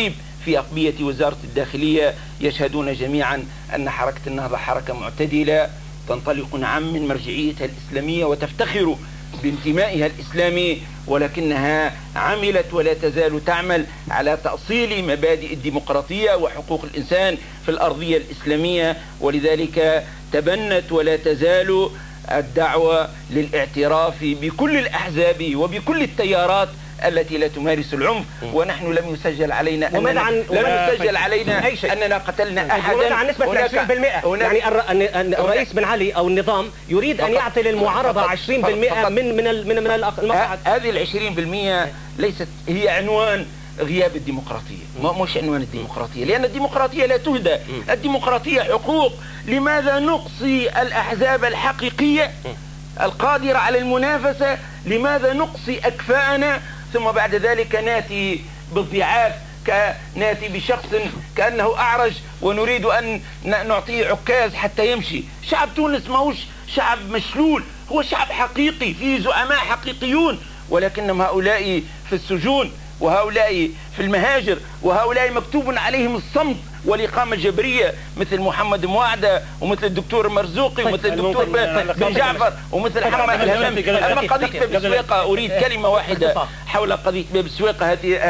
في أقبية وزارة الداخلية يشهدون جميعا أن حركة النهضة حركة معتدلة تنطلق نعم من مرجعيتها الإسلامية وتفتخر بانتمائها الإسلامي، ولكنها عملت ولا تزال تعمل على تأصيل مبادئ الديمقراطية وحقوق الإنسان في الأرضية الإسلامية، ولذلك تبنت ولا تزال الدعوة للاعتراف بكل الأحزاب وبكل التيارات التي لا تمارس العنف. ونحن لم يسجل علينا أننا عن لم يسجل علينا أننا قتلنا أحدا. وماذا عن نسبة عشرين بالمئة؟ يعني الرئيس بن علي أو النظام يريد أن يعطي للمعارضة عشرين بالمئة من من من من المقاعد. هذه العشرين بالمئة ليست هي عنوان غياب الديمقراطية، مش عنوان الديمقراطية، لأن الديمقراطية لا تهدى، الديمقراطية حقوق. لماذا نقصي الأحزاب الحقيقية القادرة على المنافسة؟ لماذا نقصي أكفاءنا ثم بعد ذلك ناتي بالضعاف، كناتي بشخص كأنه أعرج ونريد أن نعطيه عكاز حتى يمشي؟ شعب تونس ما هوش شعب مشلول، هو شعب حقيقي فيه زعماء حقيقيون، ولكنهم هؤلاء في السجون، وهؤلاء في المهاجر، وهؤلاء مكتوب عليهم الصمت والإقامة الجبرية، مثل محمد موعدة ومثل الدكتور مرزوقي ومثل الدكتور بن جعفر ومثل حمد الهمامي. أما قضية باب السويقة أريد كلمة واحدة حول قضية باب السويقة هذه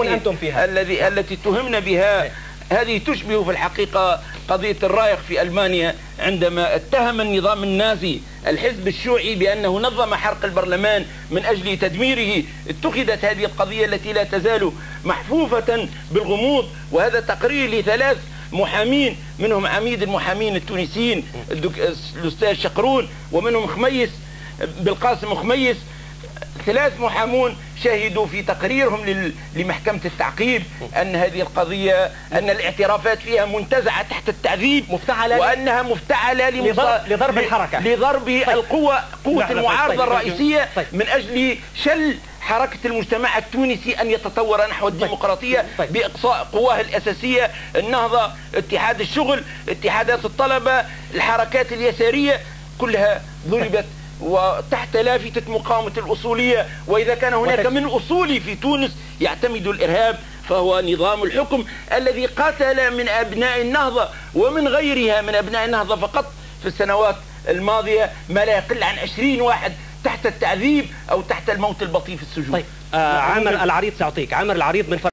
التي التي اتهمنا بها. هذه تشبه في الحقيقة قضية الرايخ في ألمانيا عندما اتهم النظام النازي الحزب الشيوعي بأنه نظم حرق البرلمان من أجل تدميره. اتخذت هذه القضية التي لا تزال محفوفة بالغموض، وهذا تقرير لثلاث محامين، منهم عميد المحامين التونسيين الأستاذ شقرون، ومنهم خميس بالقاسم خميس. ثلاث محامون شهدوا في تقريرهم لمحكمة التعقيب أن هذه القضية أن الاعترافات فيها منتزعة تحت التعذيب، مفتعلة وأنها مفتعلة لضرب الحركة، لضرب القوة قوة المعارضة الرئيسية من أجل شل حركة المجتمع التونسي أن يتطور نحو الديمقراطية بإقصاء قواه الأساسية، النهضة، اتحاد الشغل، اتحادات الطلبة، الحركات اليسارية، كلها ضربت وتحت لافتة مقاومة الأصولية. وإذا كان هناك من أصولي في تونس يعتمد الإرهاب فهو نظام الحكم الذي قتل من أبناء النهضة ومن غيرها من أبناء النهضة فقط في السنوات الماضية ما لا يقل عن عشرين واحد تحت التعذيب أو تحت الموت البطيء في السجون. طيب آه عامر العريض سأعطيك. عامر العريض من